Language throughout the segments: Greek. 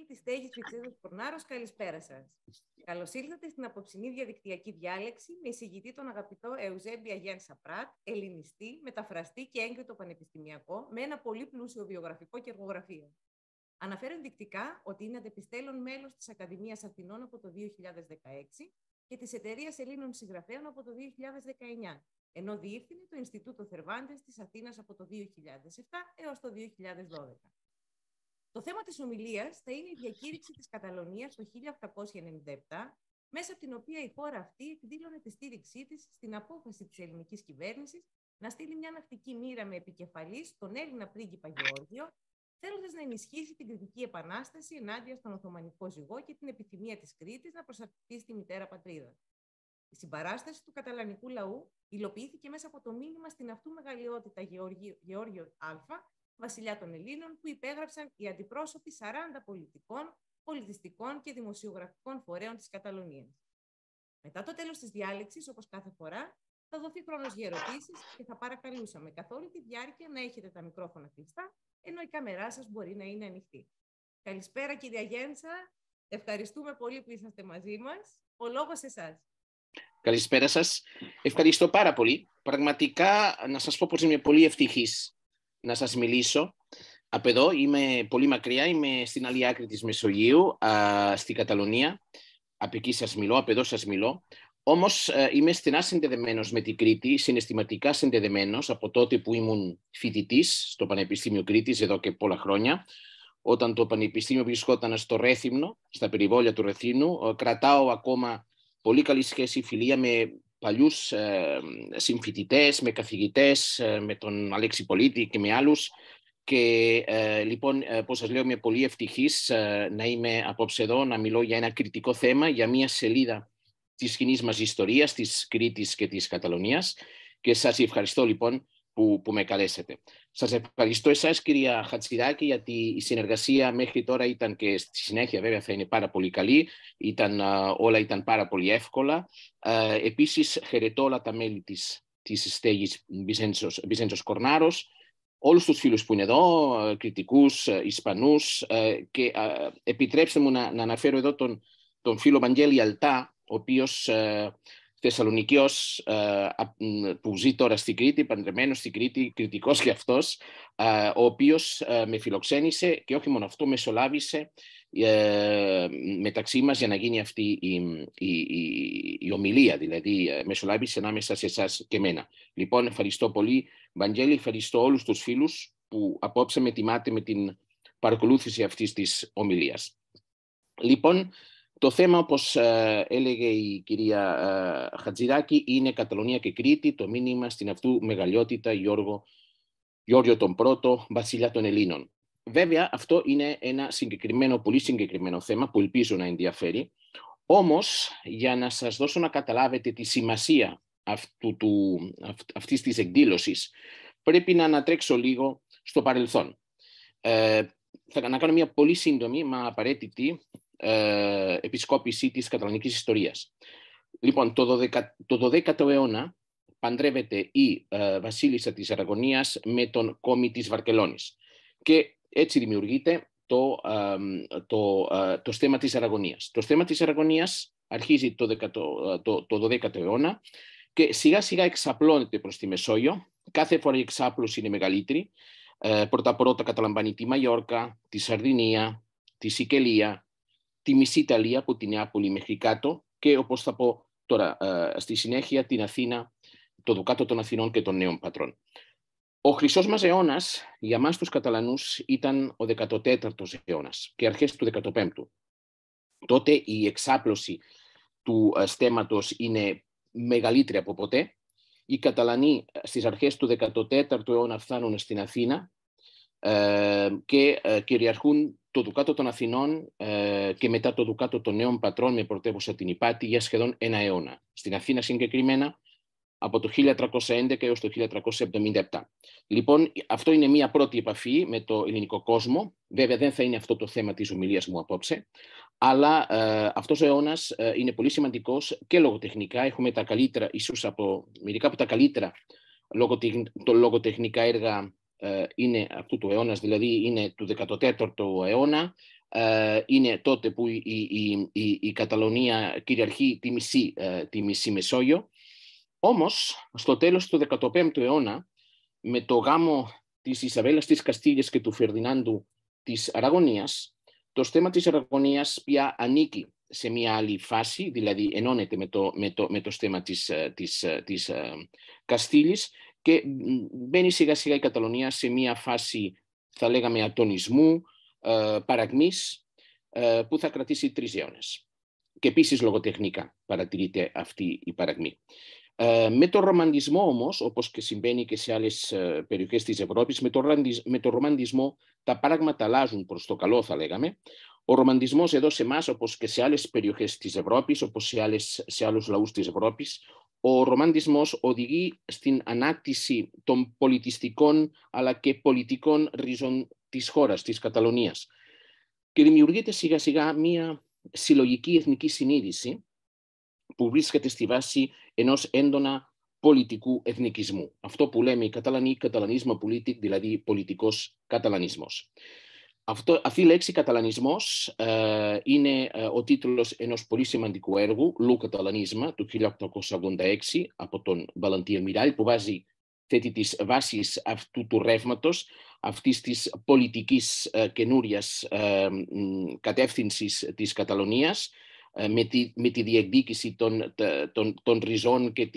Φίλοι της στέγης Φυξέδος Κορνάρος, καλησπέρα σας. Καλώς ήλθατε στην απόψινή διαδικτυακή διάλεξη με εισηγητή τον αγαπητό Εουζέμπια Γιάννησα Πράτ, ελληνιστή, μεταφραστή και έγκριτο πανεπιστημιακό, με ένα πολύ πλούσιο βιογραφικό και εργογραφείο. Αναφέρω ενδεικτικά ότι είναι αντεπιστέλλον μέλος της Ακαδημίας Αθηνών από το 2016 και της Εταιρείας Ελλήνων Συγγραφέων από το 2019, ενώ διεύθυνε το Ινστιτούτο Θερβάντες της Αθήνας από το 2007 έως το 2012. Το θέμα της ομιλίας θα είναι η διακήρυξη της Καταλωνίας το 1897, μέσα από την οποία η χώρα αυτή εκδήλωνε τη στήριξή της στην απόφαση της ελληνικής κυβέρνησης να στείλει μια ναυτική μοίρα με επικεφαλή στον Έλληνα πρίγκιπα Γεώργιο, θέλοντας να ενισχύσει την Κρητική Επανάσταση ενάντια στον Οθωμανικό ζυγό και την επιθυμία της Κρήτης να προσαρτηθεί τη μητέρα πατρίδα. Η συμπαράσταση του καταλανικού λαού υλοποιήθηκε μέσα από το μήνυμα στην αυτού μεγαλειότητα Γεώργιο Α, βασιλιά των Ελλήνων, που υπέγραψαν οι αντιπρόσωποι 40 πολιτικών, πολιτιστικών και δημοσιογραφικών φορέων της Καταλωνίας. Μετά το τέλος της διάλεξης, όπως κάθε φορά, θα δοθεί χρόνος για ερωτήσεις και θα παρακαλούσαμε καθ' όλη τη διάρκεια να έχετε τα μικρόφωνα κλειστά, ενώ η κάμερά σας μπορεί να είναι ανοιχτή. Καλησπέρα, κυρία Γιάννησα. Ευχαριστούμε πολύ που είσαστε μαζί μας. Ο λόγος σε εσάς. Καλησπέρα σας. Ευχαριστώ πάρα πολύ. Πραγματικά, να σας πω πως είμαι πολύ ευτυχής να σας μιλήσω. Από εδώ είμαι πολύ μακριά, είμαι στην άλλη άκρη της Μεσογείου, στη Καταλωνία. Από εκεί σας μιλώ, από εδώ σας μιλώ. Όμως είμαι στενά συνδεδεμένος με την Κρήτη, συναισθηματικά συνδεδεμένος από τότε που ήμουν φοιτητής στο Πανεπιστήμιο Κρήτης, εδώ και πολλά χρόνια. Όταν το Πανεπιστήμιο βρισκόταν στο Ρέθυμνο, στα περιβόλια του Ρεθύμνου, κρατάω ακόμα πολύ καλή σχέση, φιλία με παλιούς συμφοιτητές, με καθηγητές, με τον Αλέξη Πολίτη και με άλλους. Και λοιπόν, πώς σας λέω, είμαι πολύ ευτυχής να είμαι απόψε εδώ, να μιλώ για ένα κριτικό θέμα, για μια σελίδα της κοινής μας ιστορίας, της Κρήτης και της Καταλωνίας. Και σας ευχαριστώ λοιπόν που με καλέσετε. Σας ευχαριστώ εσάς, κυρία Χατζηδάκη, γιατί η συνεργασία μέχρι τώρα ήταν, και στη συνέχεια βέβαια θα είναι, πάρα πολύ καλή. Όλα ήταν πάρα πολύ εύκολα. Επίσης, χαιρετώ όλα τα μέλη της στέγης Βυζέντσος Κορνάρος, όλους τους φίλους που είναι εδώ, κριτικούς, Ισπανούς, και επιτρέψτε μου να αναφέρω εδώ τον φίλο Βαγγέλη Αλτά, ο οποίος Θεσσαλονικιός, που ζει τώρα στην Κρήτη, παντρεμένος στην Κρήτη, κριτικός και αυτός, ο οποίος με φιλοξένησε και όχι μόνο αυτό, μεσολάβησε μεταξύ μας για να γίνει αυτή η ομιλία, δηλαδή μεσολάβησε ανάμεσα σε εσάς και εμένα. Λοιπόν, ευχαριστώ πολύ, Βαγγέλη, ευχαριστώ όλους τους φίλους που απόψε με τιμάτε με την παρακολούθηση αυτής της ομιλίας. Λοιπόν, το θέμα, όπως έλεγε η κυρία Χατζηδάκη, είναι Καταλωνία και Κρήτη, το μήνυμα στην αυτού μεγαλειότητα Γεώργιο τον Πρώτο, βασιλιά των Ελλήνων. Βέβαια, αυτό είναι ένα πολύ συγκεκριμένο θέμα που ελπίζω να ενδιαφέρει. Όμως, για να σας δώσω να καταλάβετε τη σημασία αυτής της εκδήλωσης, πρέπει να ανατρέξω λίγο στο παρελθόν. Θα κάνω μια πολύ σύντομη, μα απαραίτητη, επισκόπηση της καταλανικής ιστορίας. Λοιπόν, το 12ο αιώνα παντρεύεται η βασίλισσα της Αραγωνίας με τον κόμη της Βαρκελόνης και έτσι δημιουργείται το στέμμα της Αραγωνίας. Το στέμμα της Αραγωνίας αρχίζει το 12ο αιώνα και σιγά σιγά εξαπλώνεται προς τη Μεσόγειο. Κάθε φορά η εξάπλωση είναι μεγαλύτερη. Πρώτα καταλαμβάνει τη Μαγιόρκα, τη Σαρδινία, τη Σικελία, τη μισή Ιταλία από τη Νεάπολη μέχρι κάτω και, όπως θα πω τώρα στη συνέχεια, την Αθήνα, το Δουκάτο των Αθηνών και των Νέων Πατρών. Ο χρυσός μας αιώνας για μας τους Καταλανούς ήταν ο 14ος αιώνας και αρχές του 15ου. Τότε η εξάπλωση του στέμματος είναι μεγαλύτερη από ποτέ. Οι Καταλανοί στις αρχές του 14ου αιώνα φτάνουν στην Αθήνα και κυριαρχούν το Δουκάτο των Αθηνών και μετά το Δουκάτο των Νέων Πατρών με πρωτεύουσα την Ηπάτη για σχεδόν ένα αιώνα. Στην Αθήνα συγκεκριμένα από το 1311 έως το 1377. Λοιπόν, αυτό είναι μια πρώτη επαφή με το ελληνικό κόσμο. Βέβαια δεν θα είναι αυτό το θέμα της ομιλίας μου απόψε, αλλά αυτός ο αιώνας είναι πολύ σημαντικός και λογοτεχνικά. Έχουμε τα καλύτερα, ίσως από μερικά από τα καλύτερα λογοτεχνικά έργα είναι αυτού του αιώνα, δηλαδή είναι του 14ου αιώνα, είναι τότε που η Καταλωνία κυριαρχεί τη μισή Μεσόγειο. Όμως, στο τέλος του 15ου αιώνα, με το γάμο της Ισαβέλας της Καστίλιας και του Φερδινάντου της Αραγωνίας, το θέμα της Αραγωνίας πια ανήκει σε μια άλλη φάση, δηλαδή ενώνεται με το στέμα της Καστίλης και μπαίνει σιγά σιγά η Καταλωνία σε μια φάση, θα λέγαμε, ατονισμού, παρακμής, που θα κρατήσει 3 αιώνες. Και επίσης λογοτεχνικά παρατηρείται αυτή η παρακμή. Με τον ρομαντισμό όμως, όπως και συμβαίνει και σε άλλες περιοχές της Ευρώπης, με τον ρομαντισμό τα πράγματα αλλάζουν προς το καλό, θα λέγαμε. Ο ρομαντισμός εδώ σε εμάς, όπως και σε άλλες περιοχές της Ευρώπης, όπως σε άλλους λαούς της Ευρώπης, ο ρομαντισμός οδηγεί στην ανάκτηση των πολιτιστικών αλλά και πολιτικών ριζών της χώρας, της Καταλωνίας. Και δημιουργείται σιγά σιγά μια συλλογική εθνική συνείδηση που βρίσκεται στη βάση ενός έντονα πολιτικού εθνικισμού. Αυτό που λέμε οι Καταλανοί, καταλανισmo politic, δηλαδή πολιτικός καταλανισμός. Αυτή η λέξη καταλανισμός είναι ο τίτλος ενός πολύ σημαντικού έργου, «Lo Catalanisme», του 1886, από τον Βαλαντίν Μιράλ, που θέτει τις βάσεις αυτού του ρεύματος, αυτής της πολιτικής καινούριας κατεύθυνσης της Καταλωνίας, με τη διεκδίκηση των ριζών και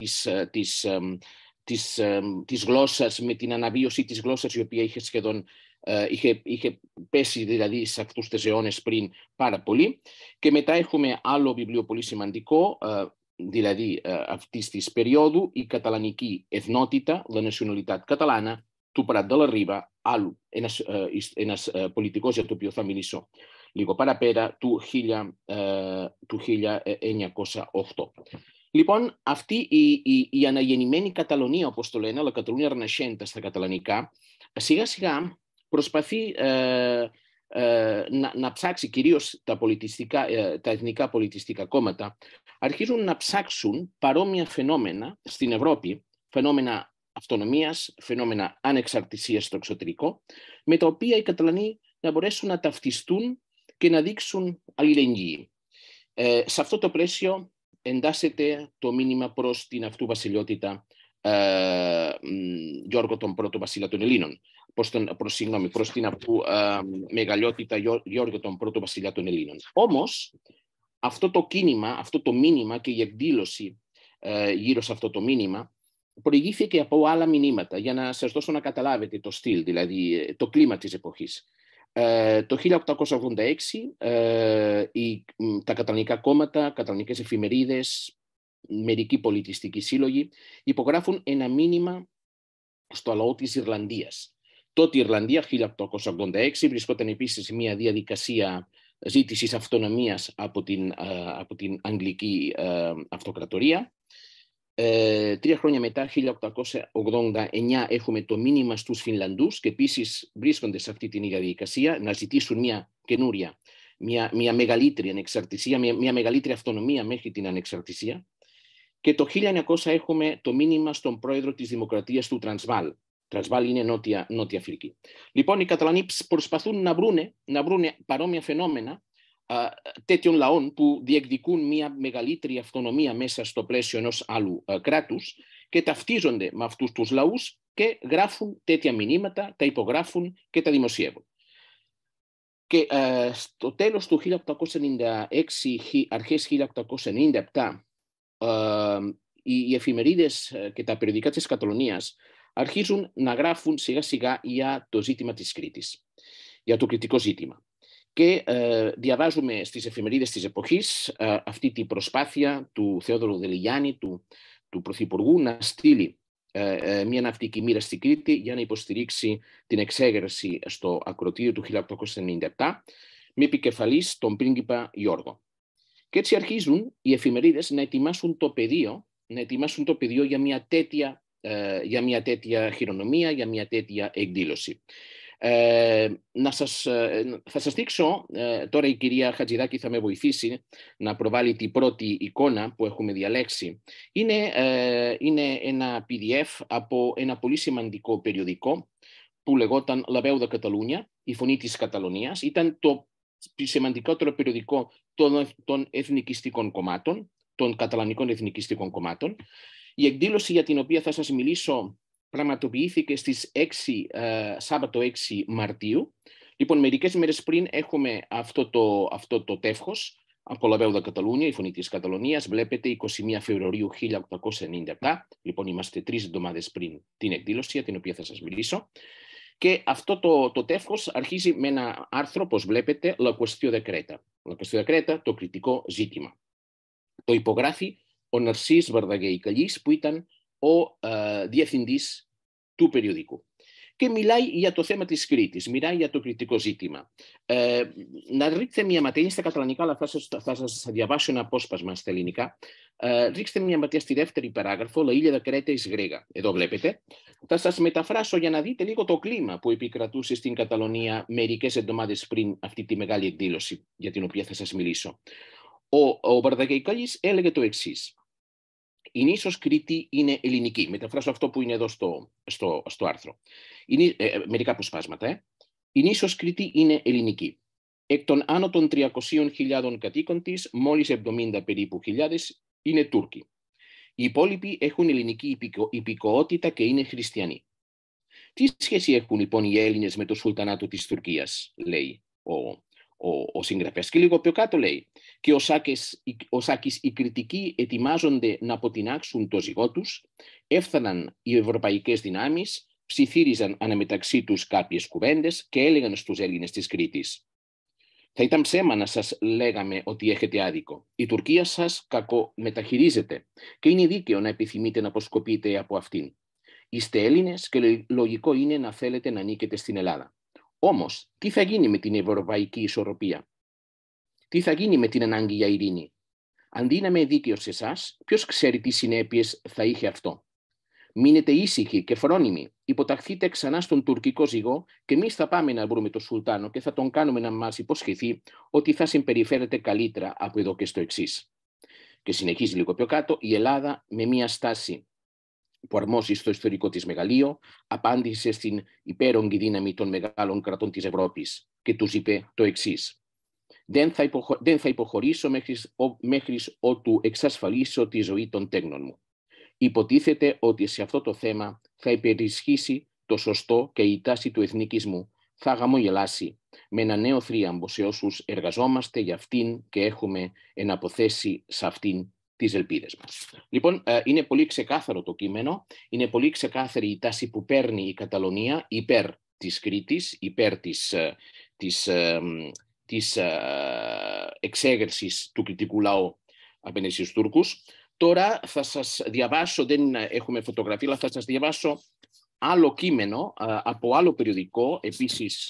της γλώσσας, με την αναβίωση της γλώσσας, η οποία είχε πέσει δηλαδή σε αυτούς τους αιώνες πριν πάρα πολύ. Και μετά έχουμε άλλο βιβλίο πολύ σημαντικό, δηλαδή αυτής της περίοδου, η καταλανική εθνότητα, la nationalitat catalana, του Prat de la Riba, άλλου, ένας πολιτικός για το οποίο θα μιλήσω λίγο παραπέρα, του 1908. Λοιπόν, αυτή η αναγεννημένη Καταλωνία, όπως το λένε, la Catalunya Renascente στα καταλανικά, σιγά σιγά προσπαθεί να ψάξει, κυρίως τα εθνικά πολιτιστικά κόμματα, αρχίζουν να ψάξουν παρόμοια φαινόμενα στην Ευρώπη, φαινόμενα αυτονομίας, φαινόμενα ανεξαρτησίας στο εξωτερικό, με τα οποία οι Καταλανοί να μπορέσουν να ταυτιστούν και να δείξουν αλληλεγγύη. Σε αυτό το πλαίσιο εντάσσεται το μήνυμα προς την αυτού βασιλιότητα Γιώργο τον πρώτο βασιλιά των Ελλήνων, προς την αυτού μεγαλειότητα Γιώργο τον πρώτο βασιλιά των Ελλήνων. Όμως, αυτό το κίνημα, αυτό το μήνυμα και η εκδήλωση γύρω σε αυτό το μήνυμα προηγήθηκε από άλλα μηνύματα, για να σας δώσω να καταλάβετε το στυλ, δηλαδή το κλίμα της εποχής. Το 1886 τα καταλανικά κόμματα, καταλανικές εφημερίδες, μερικοί πολιτιστικοί σύλλογοι υπογράφουν ένα μήνυμα στο λαό της Ιρλανδίας. Τότε η Ιρλανδία, 1886, βρισκόταν επίσης σε μια διαδικασία ζήτησης αυτονομίας από την Αγγλική Αυτοκρατορία. 3 χρόνια μετά, 1889, έχουμε το μήνυμα στους Φινλανδούς και επίσης βρίσκονται σε αυτή την ίδια διαδικασία να ζητήσουν μια καινούρια, μια μεγαλύτερη ανεξαρτησία, μια μεγαλύτερη αυτονομία μέχρι την ανεξαρτησία. Και το 1900 έχουμε το μήνυμα στον πρόεδρο της Δημοκρατίας του Τρανσβάλ. Τρανσβάλ είναι Νότια Αφρική. Λοιπόν, οι Καταλανοί προσπαθούν να βρούνε παρόμοια φαινόμενα τέτοιων λαών που διεκδικούν μια μεγαλύτερη αυτονομία μέσα στο πλαίσιο ενός άλλου κράτους και ταυτίζονται με αυτούς τους λαούς και γράφουν τέτοια μηνύματα, τα υπογράφουν και τα δημοσιεύουν. Και στο τέλος του 1896, αρχές 1897, οι εφημερίδες και τα περιοδικά της Καταλωνίας αρχίζουν να γράφουν σιγά σιγά για το ζήτημα της Κρήτης, για το κρητικό ζήτημα. Και διαβάζουμε στις εφημερίδες της εποχής αυτή την προσπάθεια του Θεόδωρου Δελιγιάννη, του Πρωθυπουργού, να στείλει μια ναυτική μοίρα στην Κρήτη για να υποστηρίξει την εξέγερση στο ακροτήριο του 1897 με επικεφαλής τον πρίγκιπα Γιώργο. Και έτσι αρχίζουν οι εφημερίδες να ετοιμάσουν το πεδίο για μια τέτοια χειρονομία, για μια τέτοια εκδήλωση. Θα σας δείξω, τώρα η κυρία Χατζηδάκη θα με βοηθήσει να προβάλλει την πρώτη εικόνα που έχουμε διαλέξει. Είναι ένα PDF από ένα πολύ σημαντικό περιοδικό που λεγόταν La Veu de Catalunya, η Φωνή της Καταλωνίας. Ήταν το σημαντικότερο περιοδικό των εθνικιστικών κομμάτων, των καταλανικών εθνικιστικών κομμάτων. Η εκδήλωση για την οποία θα σας μιλήσω πραγματοποιήθηκε στις Σάββατο 6 Μαρτίου. Λοιπόν, μερικές μέρες πριν έχουμε αυτό το τεύχος από La Veu de Catalunya, η Φωνή της Καταλωνίας. Βλέπετε 21 Φεβρουαρίου 1897. Λοιπόν, είμαστε 3 εβδομάδες πριν την εκδήλωση για την οποία θα σας μιλήσω. Και αυτό το τεύχος αρχίζει με ένα άρθρο, όπως βλέπετε, La Qüestió de Creta. La Qüestió de Creta, το κριτικό ζήτημα. Το υπογράφει ο Ναρσής Βαρδαγέ η Καλλής, που ήταν ο διευθυντής του περιοδικού. Και μιλάει για το θέμα της Κρήτης, μιλάει για το κριτικό ζήτημα. Να ρίξετε μια ματιά, είναι στα καταλανικά, αλλά θα σας διαβάσω ένα απόσπασμα στα ελληνικά. Ρίξτε μια ματιά στη δεύτερη παράγραφο, La Illa de Creta is Grega. Εδώ βλέπετε. Θα σας μεταφράσω για να δείτε λίγο το κλίμα που επικρατούσε στην Καταλωνία μερικές εβδομάδες πριν αυτή τη μεγάλη εκδήλωση για την οποία θα σας μιλήσω. Ο Βαρδαγεϊκάλης έλεγε το εξής. Η νήσος Κρήτη είναι ελληνική. Μεταφράσω αυτό που είναι εδώ στο άρθρο. Μερικά αποσπάσματα. Η νήσος Κρήτη είναι ελληνική. Εκ των άνω των 300.000 κατοίκων της, μόλις 70 περίπου χιλιάδες είναι Τούρκοι. Οι υπόλοιποι έχουν ελληνική υπηκοότητα και είναι χριστιανοί. Τι σχέση έχουν λοιπόν οι Έλληνες με το Σουλτανάτο της Τουρκίας, λέει ο συγγραφέας. Και λίγο πιο κάτω λέει, και ο Σάκης οι κριτικοί ετοιμάζονται να αποτινάξουν το ζυγό τους, έφταναν οι ευρωπαϊκές δυνάμεις, ψιθύριζαν αναμεταξύ τους κάποιες κουβέντες και έλεγαν στους Έλληνες της Κρήτης. Θα ήταν ψέμα να σας λέγαμε ότι έχετε άδικο. Η Τουρκία σας κακομεταχειρίζεται και είναι δίκαιο να επιθυμείτε να αποσκοπείτε από αυτήν. Είστε Έλληνες και λογικό είναι να θέλετε να ανήκετε στην Ελλάδα. Όμως, τι θα γίνει με την ευρωπαϊκή ισορροπία? Τι θα γίνει με την ανάγκη για ειρήνη? Αντί να είμαι δίκαιος σε εσάς, ποιος ξέρει τι συνέπειες θα είχε αυτό? Μείνετε ήσυχοι και φρόνιμοι, υποταχθείτε ξανά στον τουρκικό ζυγό και εμείς θα πάμε να βρούμε τον Σουλτάνο και θα τον κάνουμε να μας υποσχεθεί ότι θα συμπεριφέρεται καλύτερα από εδώ και στο εξής. Και συνεχίζει λίγο πιο κάτω, η Ελλάδα με μια στάση που αρμόζει στο ιστορικό της μεγαλείο, απάντησε στην υπέρογγη δύναμη των μεγάλων κρατών της Ευρώπης και τους είπε το εξής. Δεν θα υποχωρήσω μέχρι ότου εξασφαλίσω τη ζωή των τέκνων μου. Υποτίθεται ότι σε αυτό το θέμα θα υπερισχύσει το σωστό και η τάση του εθνικισμού θα χαμογελάσει με ένα νέο θρίαμβο σε όσους εργαζόμαστε για αυτήν και έχουμε εναποθέσει σε αυτήν τις ελπίδες μας. Λοιπόν, είναι πολύ ξεκάθαρο το κείμενο, είναι πολύ ξεκάθαρη η τάση που παίρνει η Καταλωνία υπέρ της Κρήτης, υπέρ της εξέγερσης του κριτικού λαού απέναντι στους Τούρκους. Τώρα θα σας διαβάσω, δεν έχουμε φωτογραφία, αλλά θα σας διαβάσω άλλο κείμενο από άλλο περιοδικό, επίσης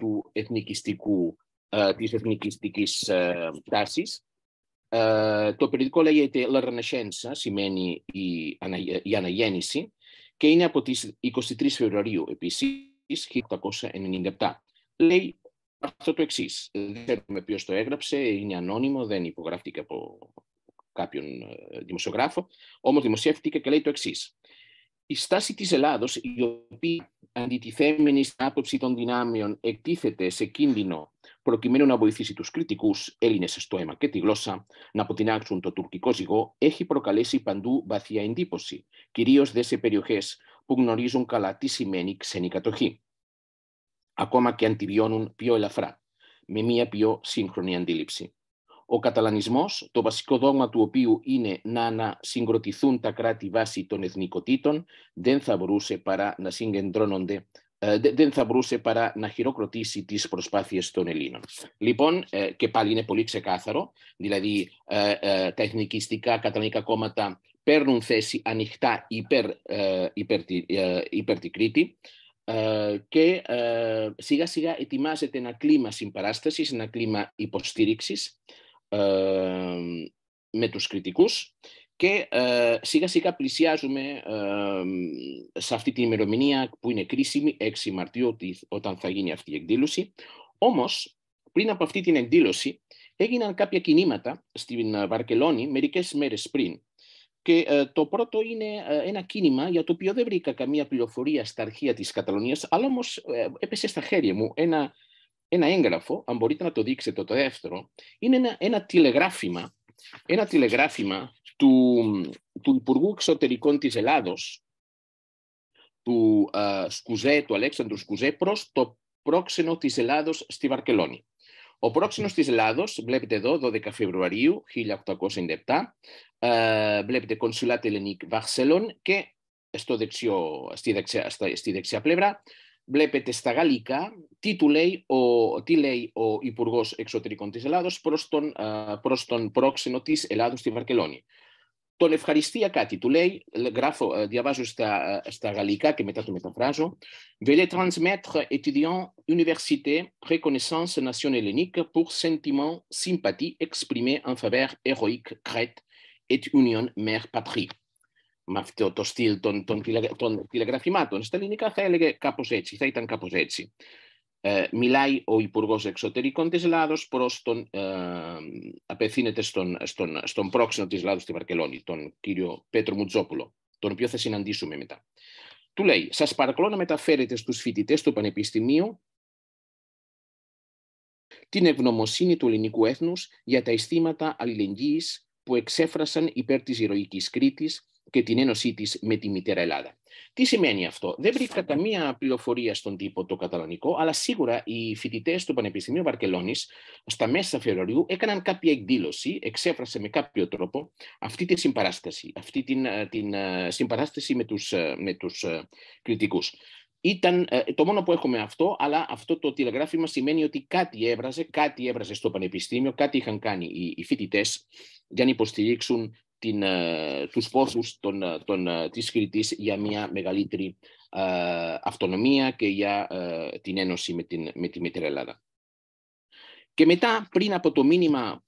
της εθνικιστικής τάσης. Το περιοδικό λέγεται La Renaissance, σημαίνει η αναγέννηση, και είναι από τις 23 Φεβρουαρίου επίσης, 1897. Λέει αυτό το εξής. Δεν ξέρουμε ποιος το έγραψε, είναι ανώνυμο, δεν υπογράφηκε από κάποιον δημοσιογράφο, όμως δημοσιεύτηκε και λέει το εξής. Η στάση της Ελλάδος, η οποία αντιτιθέμενη στην άποψη των δυνάμεων εκτίθεται σε κίνδυνο προκειμένου να βοηθήσει τους κριτικούς Έλληνες στο αίμα και τη γλώσσα να αποτινάξουν το τουρκικό ζυγό, έχει προκαλέσει παντού βαθιά εντύπωση, κυρίως δε σε περιοχές που γνωρίζουν καλά τι σημαίνει ξένη κατοχή, ακόμα και αν τη βιώνουν πιο ελαφρά, με μια πιο σύγχρονη αντίληψη. Ο καταλανισμός, το βασικό δόγμα του οποίου είναι να ανασυγκροτηθούν τα κράτη βάσει των εθνικοτήτων, δεν θα μπορούσε παρά να συγκεντρώνονται, δεν θα μπορούσε παρά να χειροκροτήσει τις προσπάθειες των Ελλήνων. Λοιπόν, και πάλι είναι πολύ ξεκάθαρο, δηλαδή τα εθνικιστικά καταλανικά κόμματα παίρνουν θέση ανοιχτά υπέρ τη Κρήτη, και σιγά σιγά ετοιμάζεται ένα κλίμα συμπαράστασης, ένα κλίμα υποστήριξης με τους κριτικούς και σιγά σιγά πλησιάζουμε σε αυτή την ημερομηνία που είναι κρίσιμη, 6 Μαρτίου, όταν θα γίνει αυτή η εκδήλωση. Όμως, πριν από αυτή την εκδήλωση έγιναν κάποια κινήματα στην Βαρκελόνη μερικές μέρες πριν. Και το πρώτο είναι ένα κίνημα για το οποίο δεν βρήκα καμία πληροφορία στα αρχεία της Καταλωνίας, αλλά όμως έπεσε στα χέρια μου ένα έγγραφο, αν μπορείτε να το δείξετε το δεύτερο, είναι ένα τηλεγράφημα του Υπουργού Εξωτερικών της Ελλάδος, του Αλέξανδρου Σκουζέ, προς το πρόξενο της Ελλάδος στη Βαρκελόνη. Ο πρόξενος της Ελλάδος, βλέπετε εδώ, 12 Φεβρουαρίου 1897, βλέπετε Consulat Hellenique Barcelone και στη δεξιά πλευρά βλέπετε στα γαλλικά τι λέει ο Υπουργός Εξωτερικών της Ελλάδος προς τον πρόξενο της Ελλάδος στη Βαρκελόνη. Τον ευχαριστεί για κάτι. Του λέει, διαβάζω στα γαλλικά και μετά το μεταφράζω. Veuillez transmettre étudiants université reconnaissance nation hellénique pour sentiment sympathie exprimé en faveur héroïque Crète et union mère patrie. Με αυτό το στυλ των τηλεγραφημάτων. Στα ελληνικά θα έλεγε κάπως έτσι, θα ήταν κάπως έτσι. Μιλάει ο Υπουργός Εξωτερικών της Ελλάδος απευθύνεται στον πρόξενο της Ελλάδος στη Βαρκελόνη, τον κύριο Πέτρο Μουτζόπουλο, τον οποίο θα συναντήσουμε μετά. Του λέει, σας παρακαλώ να μεταφέρετε στους φοιτητές του Πανεπιστημίου την ευγνωμοσύνη του ελληνικού έθνους για τα αισθήματα αλληλεγγύης που εξέφρασαν υπέρ της ηρωικής Κρήτης και την ένωσή της με τη μητέρα Ελλάδα. Τι σημαίνει αυτό? Δεν βρήκα καμία πληροφορία στον τύπο το καταλανικό, αλλά σίγουρα οι φοιτητές του Πανεπιστημίου Βαρκελόνης στα μέσα Φεβρουαρίου έκαναν κάποια εκδήλωση, εξέφρασε με κάποιο τρόπο αυτή τη συμπαράσταση, την συμπαράσταση με τους κριτικούς. Ήταν το μόνο που έχουμε αυτό, αλλά αυτό το τηλεγράφημα σημαίνει ότι κάτι έβραζε στο Πανεπιστήμιο, κάτι είχαν κάνει οι φοιτητές για να υποστηρίξουν τους πόθους της Κρήτης για μια μεγαλύτερη αυτονομία και για την ένωση με τη Μητέρα Ελλάδα. Και μετά, πριν από το μήνυμα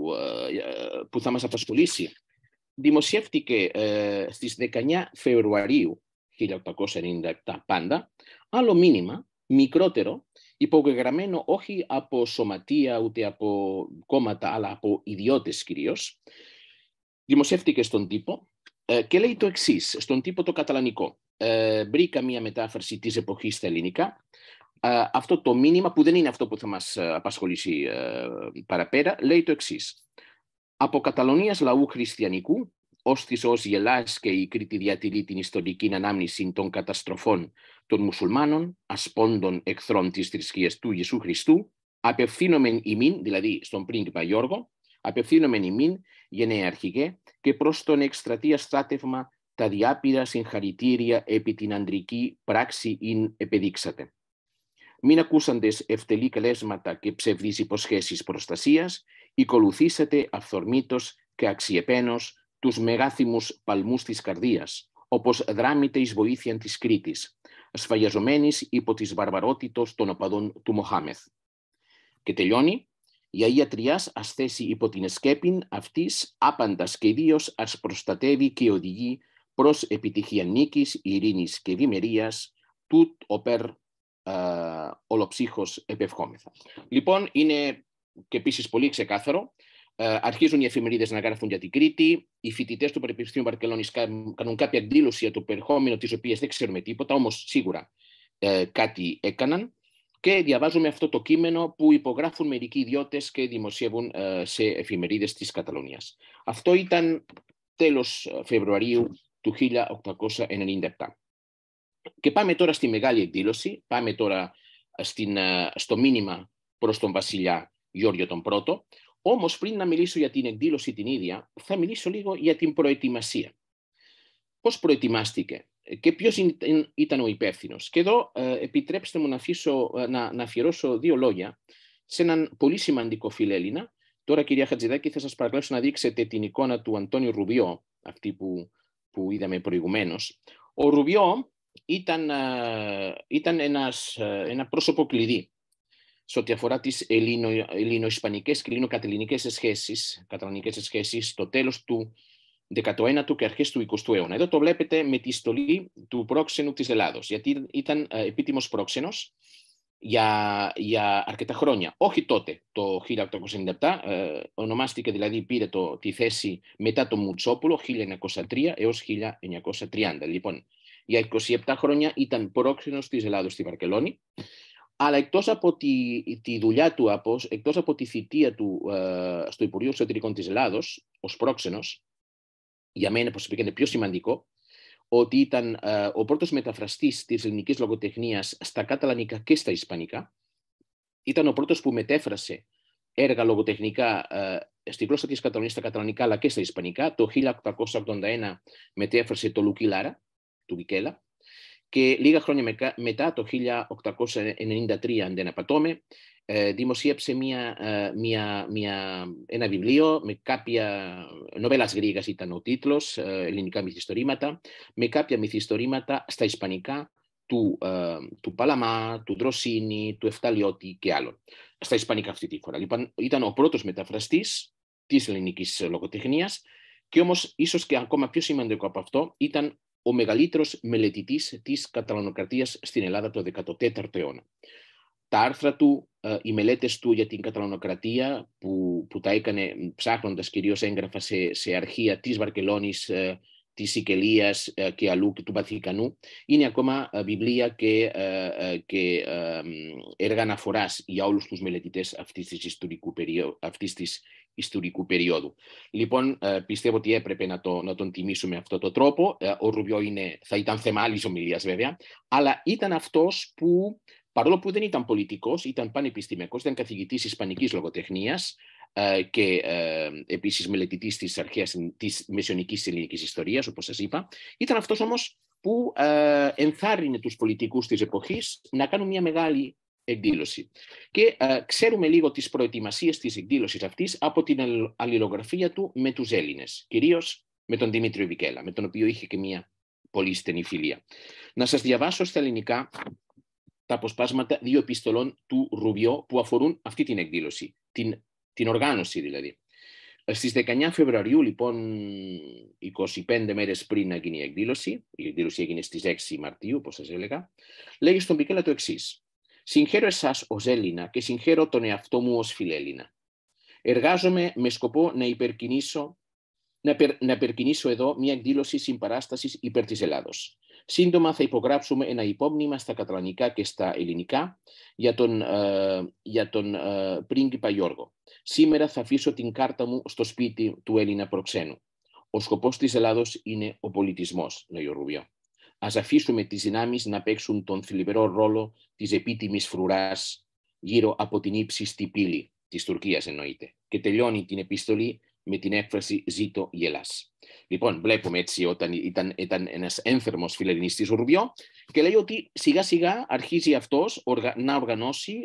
που θα μας απασχολήσει, δημοσιεύτηκε στις 19 Φεβρουαρίου 1897 πάντα άλλο μήνυμα, μικρότερο, υπογεγραμμένο όχι από σωματεία ούτε από κόμματα, αλλά από ιδιώτες κυρίως. Δημοσιεύτηκε στον τύπο και λέει το εξής, στον τύπο το καταλανικό. Βρήκα μία μετάφραση της εποχής στα ελληνικά. Αυτό το μήνυμα, που δεν είναι αυτό που θα μας απασχολήσει παραπέρα, λέει το εξής. Από Καταλωνίας λαού χριστιανικού, ώστις ως γελάς και η Κρήτη διατηρεί την ιστορική ανάμνηση των καταστροφών των μουσουλμάνων, ασπόντων εχθρών της θρησκείας του Ιησού Χριστού, απευθύνομεν ημίν, δηλαδή στον πρίγκιπα Γιώργο, απευθύνομεν ημίν, γενναία αρχηγέ, και προς τον εκστρατεία στράτευμα τα διάπειρα συγχαρητήρια επί την ανδρική πράξη ειν επεδείξατε. Μην ακούσαντες ευτελή καλέσματα και ψευδείς υποσχέσεις προστασίας, οικολουθήσατε αυθορμήτως και αξιεπένως τους μεγάθυμους παλμούς της καρδίας, όπως δράμετε εις βοήθειαν της Κρήτης, σφαγιαζομένης υπό της βαρβαρότητος των οπαδών του Μοχάμεθ. Και τελειώνει. Η Αγία Τριάς ας θέσει υπό την εσκέπην αυτής άπαντας και ιδίως ας προστατεύει και οδηγεί προς επιτυχία νίκης, ειρήνης και ευημερίας, τούτ οπέρ ολοψύχως επευχόμεθα. Λοιπόν, είναι και επίσης πολύ ξεκάθαρο. Αρχίζουν οι εφημερίδες να γράφουν για την Κρήτη. Οι φοιτητές του Πανεπιστημίου Βαρκελόνης κάνουν κάποια εκδήλωση για το περιεχόμενο, της οποίας δεν ξέρουμε τίποτα, όμως σίγουρα κάτι έκαναν. Και διαβάζουμε αυτό το κείμενο που υπογράφουν μερικοί ιδιώτες και δημοσιεύουν σε εφημερίδες της Καταλωνίας. Αυτό ήταν τέλος Φεβρουαρίου του 1897. Και πάμε τώρα στη μεγάλη εκδήλωση, πάμε τώρα στο μήνυμα προς τον βασιλιά Γεώργιο τον Πρώτο. Όμως πριν να μιλήσω για την εκδήλωση την ίδια, θα μιλήσω λίγο για την προετοιμασία. Πώς προετοιμάστηκε και ποιος ήταν ο υπεύθυνος. Και εδώ επιτρέψτε μου να αφιερώσω δύο λόγια σε έναν πολύ σημαντικό φιλέλληνα. Τώρα, κυρία Χατζηδάκη, θα σας παρακαλέσω να δείξετε την εικόνα του Αντώνιο Ρουβιό, αυτή που είδαμε προηγουμένως. Ο Ρουβιό ήταν ένα πρόσωπο κλειδί σε ό,τι αφορά τις ελληνο-ισπανικές και ελληνο-κατελληνικές σχέσεις στο τέλος του 19ου και αρχές του 20ου αιώνα. Εδώ το βλέπετε με τη στολή του πρόξενου της Ελλάδος, γιατί ήταν επίτιμος πρόξενος για αρκετά χρόνια. Όχι τότε, το 1897, ονομάστηκε, δηλαδή πήρε τη θέση μετά το Μουτσόπουλο, 1903 έως 1930. Λοιπόν, για 27 χρόνια ήταν πρόξενος της Ελλάδος στη Βαρκελόνη, αλλά εκτός από τη δουλειά του, εκτός από τη θητεία του στο Υπουργείο Εξωτερικών της Ελλάδος, ως πρόξενος, για μένα προσωπικά είναι πιο σημαντικό, ότι ήταν ο πρώτος μεταφραστής της ελληνικής λογοτεχνίας στα καταλανικά και στα ισπανικά. Ήταν ο πρώτος που μετέφρασε έργα λογοτεχνικά στη γλώσσα της Καταλωνίας στα καταλανικά αλλά και στα ισπανικά. Το 1881 μετέφρασε το Λουκί Λάρα, του Βικέλα, και λίγα χρόνια μετά, το 1893, αν δεν απατώμε, δημοσίευσε ένα βιβλίο με κάποια νοβέλας γρήγας, ήταν ο τίτλος, ελληνικά μυθιστορήματα, με κάποια μυθιστορήματα στα ισπανικά του Παλαμά, του Ντροσίνη, του Εφταλιώτη και άλλων. Στα ισπανικά αυτή τη φορά. Λοιπόν, ήταν ο πρώτος μεταφραστής της ελληνικής λογοτεχνίας και όμως ίσως και ακόμα πιο σημαντικό από αυτό ήταν ο μεγαλύτερος μελετητής της Καταλανοκρατίας στην Ελλάδα το 14ο αιώνα. Τα άρθρα του, οι μελέτες του για την Καταλανοκρατία που τα έκανε ψάχνοντας κυρίως έγγραφα σε αρχεία της Βαρκελόνης, της Σικελίας και αλλού και του Βατικανού, είναι ακόμα βιβλία και έργα αναφοράς για όλους τους μελετητές αυτής της ιστορικού περίοδου. Λοιπόν, πιστεύω ότι έπρεπε να τον τιμήσουμε με αυτόν τον τρόπο. Ο Ρουβιό θα ήταν θέμα άλλης ομιλίας βέβαια, αλλά ήταν αυτός που, παρόλο που δεν ήταν πολιτικός, ήταν πανεπιστημιακός, ήταν καθηγητής ισπανικής λογοτεχνίας και επίσης μελετητής της μεσαιωνικής ελληνικής ιστορίας, όπως σας είπα. Ήταν αυτός όμως που ενθάρρυνε τους πολιτικούς της εποχής να κάνουν μια μεγάλη εκδήλωση. Και ξέρουμε λίγο τις προετοιμασίες της εκδήλωσης αυτής από την αλληλογραφία του με τους Έλληνες, κυρίως με τον Δημήτριο Βικέλα, με τον οποίο είχε και μια πολύ στενή φιλία. Να σας διαβάσω στα ελληνικά τα αποσπάσματα 2 επιστολών του Ρουβιό που αφορούν αυτή την εκδήλωση, την οργάνωση δηλαδή. Στις 19 Φεβρουαρίου, λοιπόν, 25 μέρες πριν να γίνει η εκδήλωση έγινε στις 6 Μαρτίου, όπως σας έλεγα, λέγει στον Βικέλα το εξής: «Συγχαίρω εσάς ως Έλληνα και συγχαίρω τον εαυτό μου ως φιλέλληνα. Εργάζομαι με σκοπό να υπερκινήσω εδώ μια εκδήλωση συμπαράστασης υπέρ της Ελλάδος. Σύντομα θα υπογράψουμε ένα υπόμνημα στα καταλανικά και στα ελληνικά για τον πρίγκιπα Γιώργο. Σήμερα θα αφήσω την κάρτα μου στο σπίτι του Έλληνα προξένου. Ο σκοπός της Ελλάδος είναι ο πολιτισμός», λέει ο Ρουβιό. «Ας αφήσουμε τις δυνάμεις να παίξουν τον θλιβερό ρόλο της επίτιμης φρουράς γύρω από την ύψιστη πύλη», της Τουρκίας εννοείται, και τελειώνει την επιστολή με την έκφραση «Ζήτω η Ελλάς». Λοιπόν, βλέπουμε έτσι όταν ήταν ένας ένθερμος φιλελληνιστής ο Ρουβιό και λέει ότι σιγά σιγά αρχίζει αυτός να οργανώσει,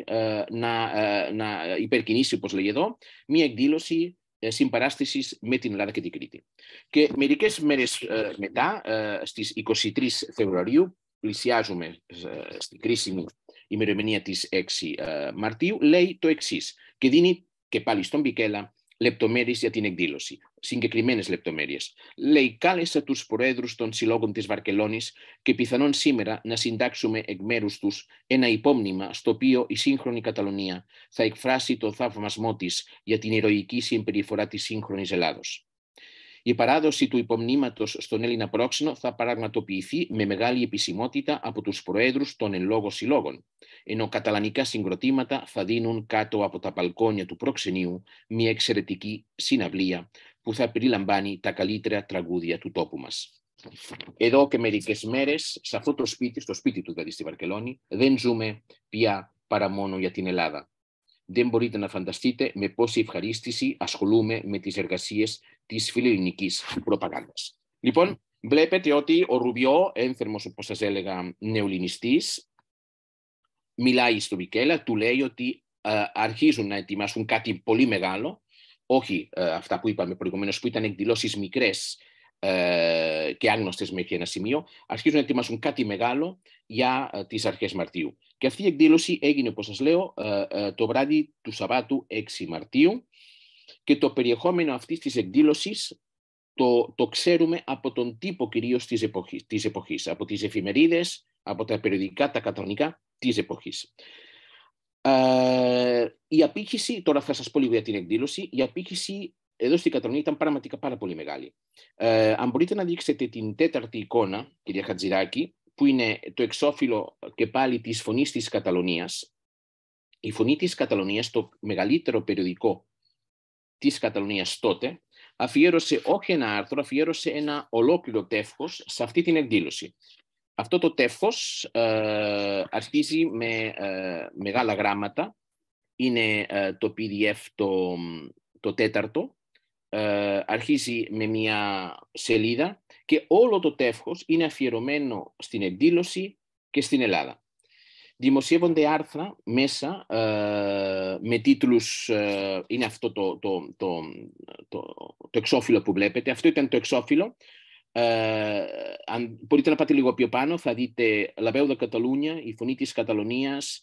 να υπερκινήσει, όπως λέει εδώ, μια εκδήλωση συμπαράστασης με την Ελλάδα και την Κρήτη. Και μερικές μέρες μετά, στις 23 Φεβρουαρίου, πλησιάζουμε στην κρίσιμη ημερομηνία της 6 Μαρτίου, λέει το εξής και δίνει και πάλι στον Βικέλα λεπτομέρειες για την εκδήλωση, συγκεκριμένες λεπτομέρειες. Λέει: «Κάλεσα τους προέδρους των συλλόγων της Βαρκελόνης και πιθανόν σήμερα να συντάξουμε εκ μέρους τους ένα υπόμνημα στο οποίο η σύγχρονη Καταλωνία θα εκφράσει το θαυμασμό της για την ηρωική συμπεριφορά της σύγχρονης Ελλάδος. Η παράδοση του υπομνήματος στον Έλληνα πρόξενο θα πραγματοποιηθεί με μεγάλη επισημότητα από τους προέδρους των εν λόγω συλλόγων, ενώ καταλανικά συγκροτήματα θα δίνουν κάτω από τα μπαλκόνια του προξενείου μια εξαιρετική συναυλία που θα περιλαμβάνει τα καλύτερα τραγούδια του τόπου μας». Εδώ και μερικές μέρες, σε αυτό το σπίτι, στο σπίτι του δηλαδή στη Βαρκελόνη, δεν ζούμε πια παρά μόνο για την Ελλάδα. Δεν μπορείτε να φανταστείτε με πόση ευχαρίστηση ασχολούμαι με τις εργασίες της φιλελληνικής προπαγάνδας. Λοιπόν, βλέπετε ότι ο Ρουβιό, ένθερμος όπως σας έλεγα νεοελληνιστής, μιλάει στο Βικέλα, του λέει ότι αρχίζουν να ετοιμάσουν κάτι πολύ μεγάλο, όχι αυτά που είπαμε προηγουμένως που ήταν εκδηλώσεις μικρές και άγνωστες μέχρι ένα σημείο, αρχίζουν να ετοιμάσουν κάτι μεγάλο για τις αρχές Μαρτίου. Και αυτή η εκδήλωση έγινε, όπως σας λέω, το βράδυ του Σαββάτου 6 Μαρτίου και το περιεχόμενο αυτής της εκδήλωσης το ξέρουμε από τον τύπο κυρίως της εποχής, από τις εφημερίδες, από τα περιοδικά, τα καταλανικά της εποχής. Η απήχηση, τώρα θα σας πω λίγο για την εκδήλωση, η απήχηση εδώ στην Καταλωνία ήταν πραγματικά πάρα πολύ μεγάλη. Αν μπορείτε να δείξετε την τέταρτη εικόνα, κυρία Χατζηράκη, που είναι το εξώφυλλο και πάλι της Φωνής της Καταλωνίας. Η Φωνή της Καταλωνίας, το μεγαλύτερο περιοδικό της Καταλωνίας τότε, αφιέρωσε όχι ένα άρθρο, αφιέρωσε ένα ολόκληρο τεύχος σε αυτή την εκδήλωση. Αυτό το τεύχος αρχίζει με μεγάλα γράμματα, είναι το PDF το τέταρτο, αρχίζει με μια σελίδα και όλο το τεύχος είναι αφιερωμένο στην εκδήλωση και στην Ελλάδα. Δημοσιεύονται άρθρα μέσα με τίτλους, είναι αυτό το εξώφυλλο που βλέπετε, αυτό ήταν το εξώφυλλο. Αν μπορείτε να πάτε λίγο πιο πάνω, θα δείτε La Veu de Catalunya, η Φωνή της Καταλωνίας,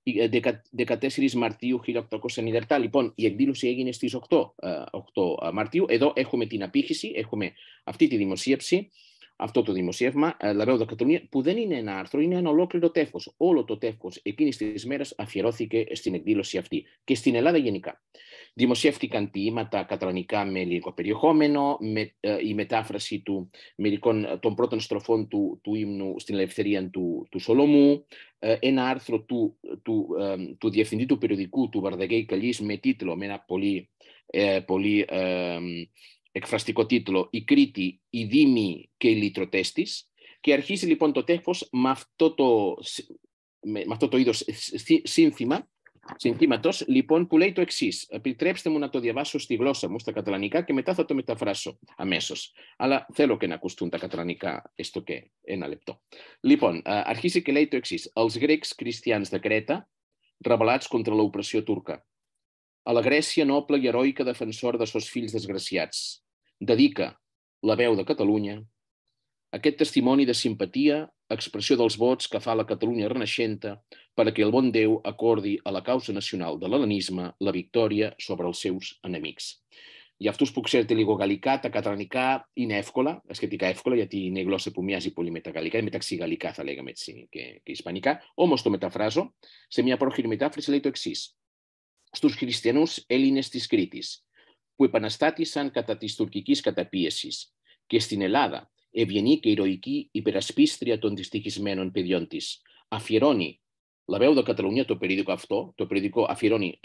14 Μαρτίου 1897. Λοιπόν, η εκδήλωση έγινε στις 8 Μαρτίου. Εδώ έχουμε την απήχηση, έχουμε αυτή τη δημοσίευση, αυτό το δημοσίευμα, La Veu de Catalunya, που δεν είναι ένα άρθρο, είναι ένα ολόκληρο τεύχος. Όλο το τεύχος εκείνης της μέρας αφιερώθηκε στην εκδήλωση αυτή και στην Ελλάδα γενικά. Δημοσιεύτηκαν ποίηματα καταλανικά με ελληνικό περιεχόμενο, η μετάφραση των πρώτων στροφών του ύμνου στην ελευθερία του Σολομού, ένα άρθρο του διευθυντή του περιοδικού του Βαρδαγέη Καλής με τίτλο, με ένα πολύ εκφραστικό τίτλο, «Η Κρήτη, οι Δήμοι και οι λυτρωτές της», και αρχίζει λοιπόν το τεύχος με αυτό το είδος συνθήματος, λοιπόν, που λέει το εξής. Επιτρέψτε μου να το διαβάσω στη γλώσσα μου, στα καταλανικά, και μετά θα το μεταφράσω αμέσως. Αλλά θέλω και να ακουστούν τα καταλανικά, έστω και ένα λεπτό. Λοιπόν, αρχίζει και λέει το εξής. Els grecs cristians de Creta, rebel·lats contra l'opressió turca. A la Grècia noble i heroica defensora de sos fills desgraciats. Dedica La Veu de Catalunya. Aquest testimoni de simpatia, expressió dels vots que fa la Catalunya renaixenta perquè el bon Déu acordi a la causa nacional de l'hel·lenisme la victòria sobre els seus enemics. Για αυτούς που ξέρετε λίγο γαλλικά, τα καταλανικά είναι εύκολα, σχετικά εύκολα, γιατί είναι η γλώσσα που μοιάζει πολύ με τα γαλλικά, είναι μεταξύ γαλλικά θα λέγαμε έτσι και ισπανικά. Όμως το μεταφράζω, σε μια πρόχειρη μετάφραση λέει το εξής. Στους χριστιανούς Έλληνες της Κρήτης, που επαναστάτησαν κατά της τουρκικής καταπίεσης, και στην Ελλάδα, ευγενή και ηρωική υπερασπίστρια των δυστυχισμένων παιδιών της, αφιερώνει La Veu de Catalunya, το περίοδικο αυτό, το περίοδικο αφιερώνει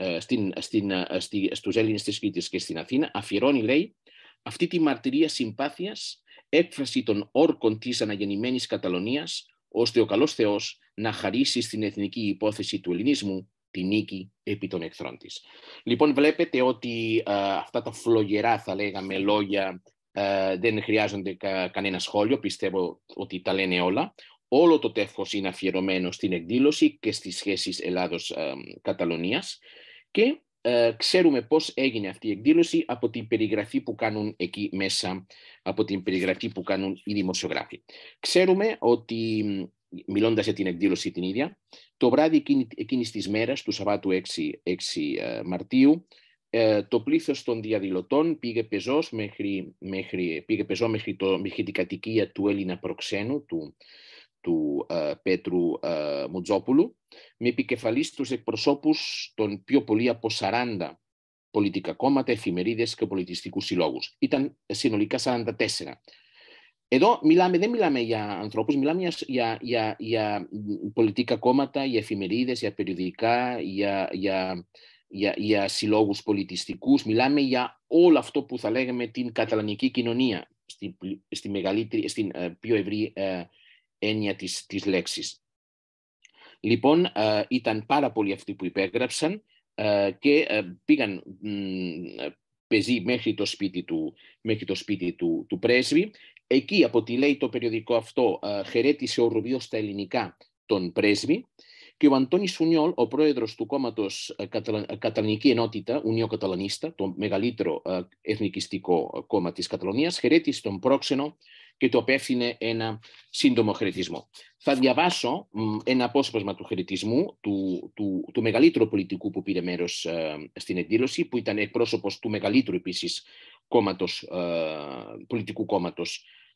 στους Έλληνες της Κρήτης και στην Αθήνα, αφιερώνει, λέει, αυτή τη μαρτυρία συμπάθειας, έκφραση των όρκων της αναγεννημένης Καταλωνίας, ώστε ο καλός Θεός να χαρίσει στην εθνική υπόθεση του ελληνισμού τη νίκη επί των εχθρών της. Λοιπόν, βλέπετε ότι αυτά τα φλογερά, θα λέγαμε, λόγια δεν χρειάζονται κανένα σχόλιο, πιστεύω ότι τα λένε όλα. Όλο το τεύχος είναι αφιερωμένο στην εκδήλωση και στις σχέσεις Ελλάδος-Καταλωνίας και ξέρουμε πώς έγινε αυτή η εκδήλωση από την περιγραφή που κάνουν εκεί μέσα, από την περιγραφή που κάνουν οι δημοσιογράφοι. Ξέρουμε ότι, μιλώντας για την εκδήλωση την ίδια, το βράδυ εκείνης της μέρας, του Σαββάτου 6 Μαρτίου, το πλήθος των διαδηλωτών πήγε πεζό μέχρι την κατοικία του Έλληνα προξένου, του Πέτρου Μουτζόπουλου, με επικεφαλής τους εκπροσώπους των πιο πολύ από 40 πολιτικά κόμματα, εφημερίδες και πολιτιστικούς συλλόγους. Ήταν συνολικά 44. Εδώ δεν μιλάμε για ανθρώπους, μιλάμε για πολιτικά κόμματα, για εφημερίδες, για περιοδικά, για συλλόγους πολιτιστικούς. Μιλάμε για όλο αυτό που θα λέγαμε την καταλανική κοινωνία, στην πιο ευρύ έννοια της λέξης. Λοιπόν, ήταν πάρα πολλοί αυτοί που υπέγραψαν και πήγαν πεζοί μέχρι το σπίτι του πρέσβη. Εκεί, από ό,τι λέει το περιοδικό αυτό, χαιρέτησε ο Ρουβίος στα ελληνικά τον πρέσβη και ο Αντώνης Φουνιόλ, ο πρόεδρος του κόμματος Καταλανική Ενότητα, Ουνίο Καταλανίστα, το μεγαλύτερο εθνικιστικό κόμμα της Καταλωνίας, χαιρέτησε τον πρόξενο και το απέφθινε ένα σύντομο χαιρετισμό. Θα διαβάσω ένα απόσπασμα του χαιρετισμού του μεγαλύτερου πολιτικού που πήρε μέρος στην εκδήλωση, που ήταν εκπρόσωπος του μεγαλύτερου επίσης πολιτικού κόμματος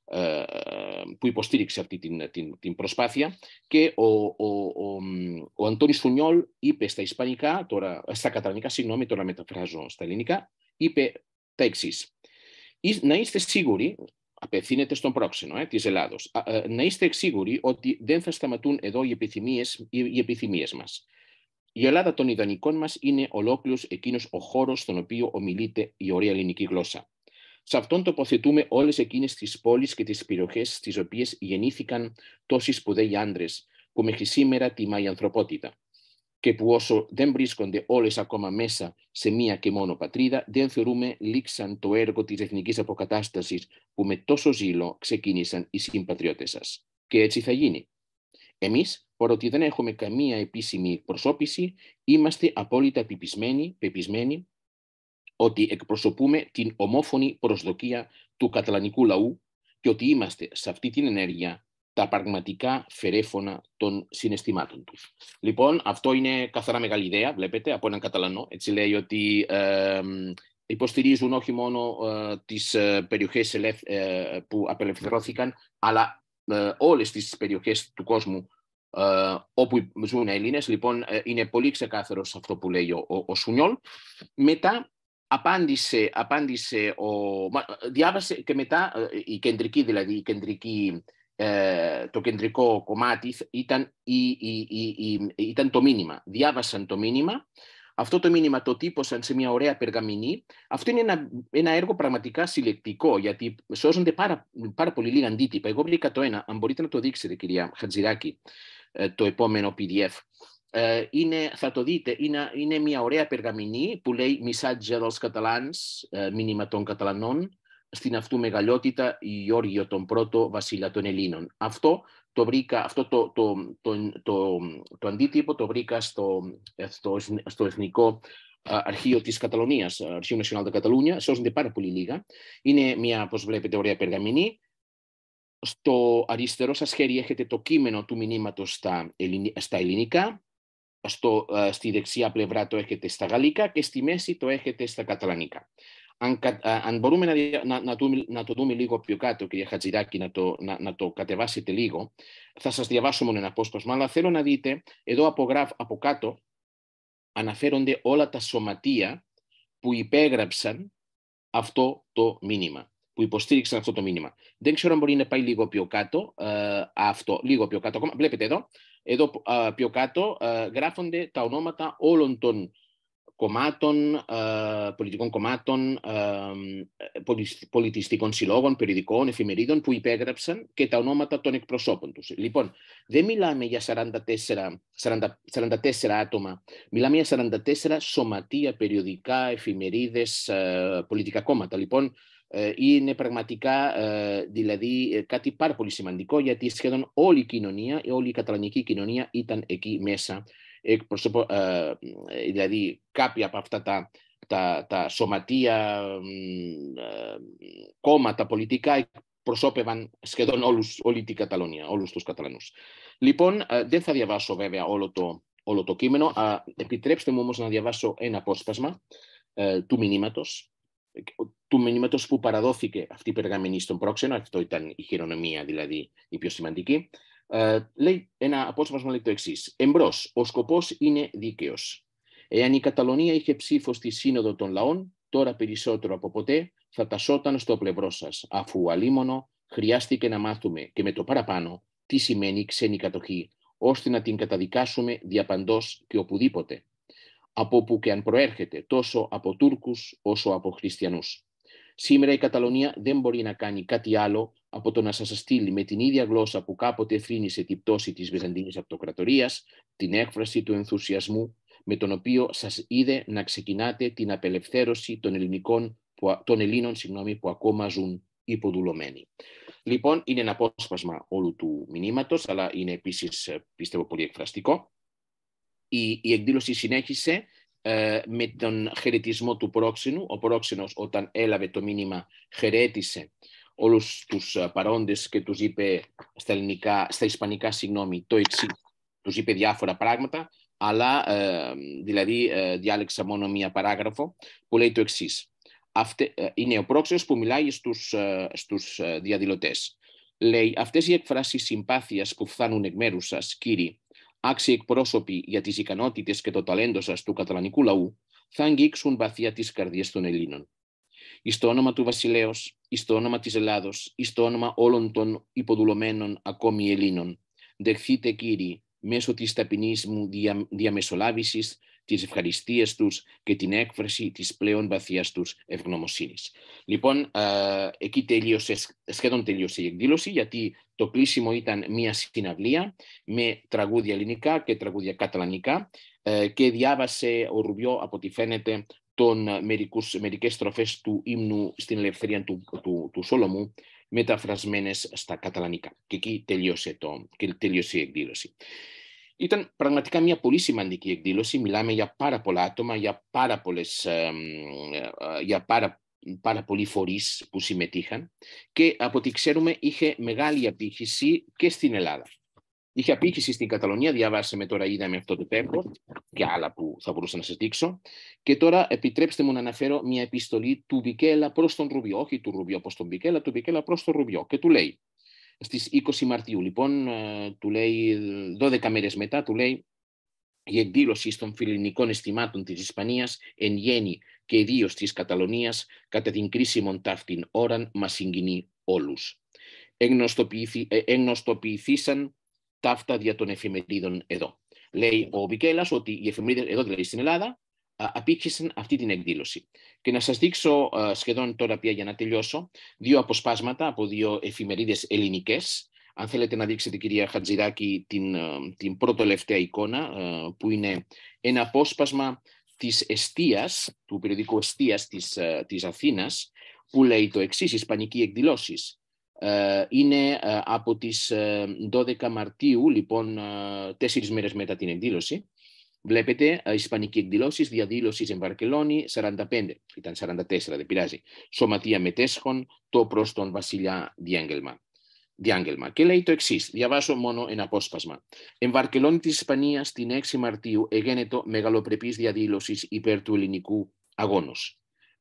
που υποστήριξε αυτή την προσπάθεια, και ο Αντώνης Φουνιόλ είπε στα ισπανικά, στα καταλανικά, συγγνώμη, τώρα μεταφράζω στα ελληνικά, είπε τα εξής. Να είστε σίγουροι, απευθύνεται στον πρόξενο της Ελλάδος, να είστε σίγουροι ότι δεν θα σταματούν εδώ οι επιθυμίες μας. Η Ελλάδα των ιδανικών μας είναι ολόκληρος εκείνος ο χώρος στον οποίο ομιλείται η ωραία ελληνική γλώσσα. Σε αυτόν τοποθετούμε όλες εκείνες τις πόλεις και τις περιοχές στις οποίες γεννήθηκαν τόσοι σπουδαίοι άντρες που μέχρι σήμερα τιμά η ανθρωπότητα, και που όσο δεν βρίσκονται όλες ακόμα μέσα σε μία και μόνο πατρίδα, δεν θεωρούμε λήξαν το έργο της εθνικής αποκατάστασης που με τόσο ζήλο ξεκίνησαν οι συμπατριώτες σας. Και έτσι θα γίνει. Εμείς, παρότι δεν έχουμε καμία επίσημη εκπροσώπηση, είμαστε απόλυτα πεπισμένοι ότι εκπροσωπούμε την ομόφωνη προσδοκία του καταλανικού λαού και ότι είμαστε σε αυτή την ενέργεια τα πραγματικά φερέφωνα των συναισθημάτων του. Λοιπόν, αυτό είναι καθαρά μεγάλη ιδέα, βλέπετε, από έναν Καταλανό. Έτσι λέει ότι υποστηρίζουν όχι μόνο τις περιοχές που απελευθερώθηκαν, αλλά όλες τις περιοχές του κόσμου όπου ζουν Έλληνες. Λοιπόν, είναι πολύ ξεκάθαρο αυτό που λέει ο Σουνιόλ. Μετά διάβασε και μετά το κεντρικό κομμάτι ήταν το μήνυμα. Διάβασαν το μήνυμα. Αυτό το μήνυμα το τύπωσαν σε μια ωραία περγαμηνή. Αυτό είναι ένα έργο πραγματικά συλλεκτικό, γιατί σώζονται πάρα πολύ λίγα αντίτυπα. Εγώ βρήκα το ένα, αν μπορείτε να το δείξετε, κυρία Χατζηράκη, το επόμενο PDF. Θα το δείτε, είναι μια ωραία περγαμηνή που λέει «Missatge dels Catalans», μήνυμα των Καταλανών, στην αυτού μεγαλειότητα Γεώργιο τον πρώτο βασίλα των Ελλήνων. Αυτό το βρήκα, το αντίτυπο το βρήκα στο Εθνικό Αρχείο της Καταλωνίας, Αρχείο Nacional de Catalunya. Σώζονται πάρα πολύ λίγα. Είναι μια, όπως βλέπετε, ωραία περγαμηνή. Στο αριστερό σας χέρι έχετε το κείμενο του μηνύματος στα ελληνικά. Στη δεξιά πλευρά το έχετε στα γαλλικά και στη μέση το έχετε στα καταλανικά. Αν μπορούμε να το δούμε λίγο πιο κάτω, κυρία Χατζηράκη, να το κατεβάσετε λίγο, θα σας διαβάσω μόνο ένα απόσπασμα, αλλά θέλω να δείτε, εδώ από κάτω αναφέρονται όλα τα σωματεία που υπέγραψαν αυτό το μήνυμα, που υποστήριξαν αυτό το μήνυμα. Δεν ξέρω αν μπορεί να πάει λίγο πιο κάτω, λίγο πιο κάτω. Βλέπετε εδώ πιο κάτω γράφονται τα ονόματα όλων των κομμάτων, πολιτικών κομμάτων, πολιτιστικών συλλόγων, περιοδικών, εφημερίδων που υπέγραψαν και τα ονόματα των εκπροσώπων τους. Λοιπόν, δεν μιλάμε για 44 άτομα, μιλάμε για 44 σωματεία, περιοδικά, εφημερίδες, πολιτικά κόμματα. Λοιπόν, είναι πραγματικά δηλαδή κάτι πάρα πολύ σημαντικό, γιατί σχεδόν όλη η κοινωνία, όλη η καταλανική κοινωνία ήταν εκεί μέσα. Δηλαδή κάποια από αυτά τα σωματεία, κόμματα πολιτικά προσώπευαν σχεδόν όλη την Καταλωνία, όλους τους Καταλανούς. Λοιπόν, δεν θα διαβάσω βέβαια όλο το κείμενο. Επιτρέψτε μου όμως να διαβάσω ένα απόσπασμα του μηνύματος που παραδόθηκε αυτή η περγαμηνή στον πρόξενο. Αυτό ήταν η χειρονομία, δηλαδή η πιο σημαντική. Λέει ένα απόσπασμα, λέει το εξής: «Εμπρός, ο σκοπός είναι δίκαιος. Εάν η Καταλωνία είχε ψήφο στη Σύνοδο των Λαών, τώρα περισσότερο από ποτέ θα τασσόταν στο πλευρό σας, αφού αλίμονο χρειάστηκε να μάθουμε και με το παραπάνω τι σημαίνει ξένη κατοχή, ώστε να την καταδικάσουμε διαπαντός και οπουδήποτε, από που και αν προέρχεται, τόσο από Τούρκους όσο από Χριστιανούς. Σήμερα η Καταλωνία δεν μπορεί να κάνει κάτι άλλο από το να σας στείλει με την ίδια γλώσσα που κάποτε φρύνησε την πτώση της Βυζαντινής Αυτοκρατορίας, την έκφραση του ενθουσιασμού με τον οποίο σας είδε να ξεκινάτε την απελευθέρωση των Ελλήνων που ακόμα ζουν υποδουλωμένοι». Λοιπόν, είναι ένα απόσπασμα όλου του μηνύματος, αλλά είναι επίσης, πιστεύω, πολύ εκφραστικό. Η εκδήλωση συνέχισε με τον χαιρετισμό του πρόξενου. Ο πρόξενος, όταν έλαβε το μήνυμα, χαιρέτησε όλους τους παρόντες και τους είπε στα ισπανικά, το εξής. Τους είπε διάφορα πράγματα, αλλά δηλαδή διάλεξα μόνο μία παράγραφο που λέει το εξής: Είναι ο πρόξενος που μιλάει στους διαδηλωτές. Λέει, αυτές οι εκφράσεις συμπάθειας που φτάνουν εκ μέρους σας, κύριοι, άξιοι εκπρόσωποι για τις ικανότητες και το ταλέντο σας του καταλανικού λαού, θα αγγίξουν βαθιά τις καρδιές των Ελλήνων. Εις το όνομα του βασιλέως, εις το όνομα της Ελλάδος, εις το όνομα όλων των υποδουλωμένων ακόμη Ελλήνων, δεχθείτε, κύριοι, μέσω της ταπεινής μου διαμεσολάβησης, τις ευχαριστίες τους και την έκφραση της πλέον βαθιάς τους ευγνωμοσύνης. Λοιπόν, εκεί σχεδόν τελείωσε η εκδήλωση, γιατί το κλείσιμο ήταν μια συναυλία με τραγούδια ελληνικά και τραγούδια καταλανικά και διάβασε ο Ρουμπιό, από ό,τι φαίνεται, μερικές στροφές του ύμνου στην ελευθερία του Σόλομου, μεταφρασμένες στα καταλανικά. Και εκεί τελείωσε η εκδήλωση. Ήταν πραγματικά μια πολύ σημαντική εκδήλωση. Μιλάμε για πάρα πολλά άτομα, για πάρα πολλοί φορείς που συμμετείχαν και από ό,τι ξέρουμε είχε μεγάλη απήχηση και στην Ελλάδα. Είχε απήχηση στην Καταλωνία, διαβάσαμε τώρα, είδαμε αυτό το πέμπτο και άλλα που θα μπορούσα να σας δείξω. Και τώρα επιτρέψτε μου να αναφέρω μια επιστολή του Βικέλα προς τον Ρουμπιό, όχι του Ρουμπιό προς τον Βικέλα, του Βικέλα προς τον Ρουμπιό. Και του λέει, στις 20 Μαρτίου, λοιπόν, του λέει, 12 μέρες μετά, του λέει, η εκδήλωση των φιλελληνικών αισθημάτων της Ισπανίας εν γέννη και ιδίως της Καταλωνίας κατά την κρίσιμον ταύτην ώραν μας συγκινεί όλους. Εγνωστοποιηθήσαν ταύτα δια των εφημερίδων εδώ. Λέει ο Βικέλας ότι οι εφημερίδες εδώ, δηλαδή στην Ελλάδα, απήχησαν αυτή την εκδήλωση. Και να σας δείξω σχεδόν τώρα πια για να τελειώσω, δύο αποσπάσματα από δύο εφημερίδες ελληνικές. Αν θέλετε να δείξετε, κυρία Χατζηδάκη, την πρώτη τελευταία εικόνα, που είναι ένα απόσπασμα της Εστίας, του περιοδικού Εστίας της Αθήνας, που λέει το εξής, ισπανική εκδηλώσεις. Είναι από τις 12 Μαρτίου, λοιπόν, 4 μέρες μετά την εκδήλωση. Βλέπετε, ισπανική εκδηλώσεις, διαδήλωση εν Βαρκελόνη, 45, ήταν 44, δεν πειράζει. Σωματεία μετέσχων, το προς τον βασιλιά διάγγελμα. Και λέει το εξής, διαβάσω μόνο ένα απόσπασμα. Εν Βαρκελόνη της Ισπανίας, την 6 Μαρτίου, εγένετο μεγαλοπρεπής διαδήλωσης υπέρ του ελληνικού αγώνος.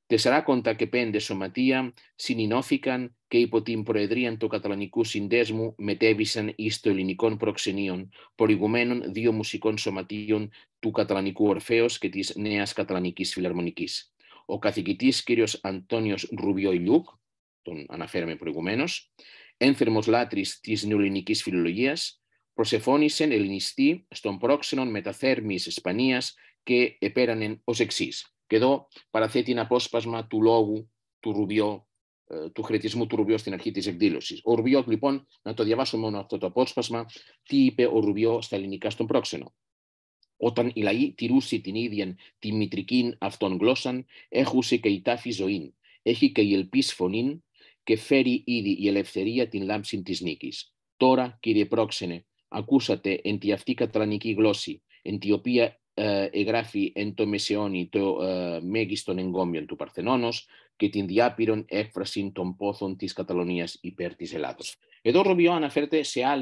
45 σωματεία συνηνώθηκαν και υπό την προεδρία του Καταλανικού Συνδέσμου μετέβησαν εις το ελληνικών προξενείων, προηγουμένων 2 μουσικών σωματείων του Καταλανικού Ορφέως και της Νέας Καταλανικής Φιλαρμονικής. Ο καθηγητής κ. Αντώνιος Ρουμπιό Ηλιούκ, τον αναφέραμε προηγουμένως, ένθερμος λάτρης της νεοελληνικής φιλολογίας, προσεφώνησεν ελληνιστή στον πρόξενον μεταθέρμης Ισπανίας και επέρανεν ως εξής. Και εδώ παραθέτει ένα απόσπασμα του λόγου του Ρουμπιό, του χρετισμού του Ρουμπιό στην αρχή της εκδήλωσης. Ο Ρουμπιό, λοιπόν, να το διαβάσω μόνο αυτό το απόσπασμα, τι είπε ο Ρουμπιό στα ελληνικά στον πρόξενο. Όταν οι λαοί τηρούσε την ίδια τη μητρική αυτών γλώσσαν, έχουσε και η τάφη ζωήν, έχει και η ελπίς φωνήν και φέρει ήδη η ελευθερία την λάμψη της νίκης. Τώρα, κύριε πρόξενε, ακούσατε εν τη αυτή καταλανική γλώσση, εν τη οποία εγγράφει εν το μεσαιώνι το μέγιστον εγκόμιον του Παρθενώνος και την διάπειρον έκφραση των πόθων της Καταλωνίας υπέρ της Ελλάδος. Εδώ ο Ρουμπιό αναφέρεται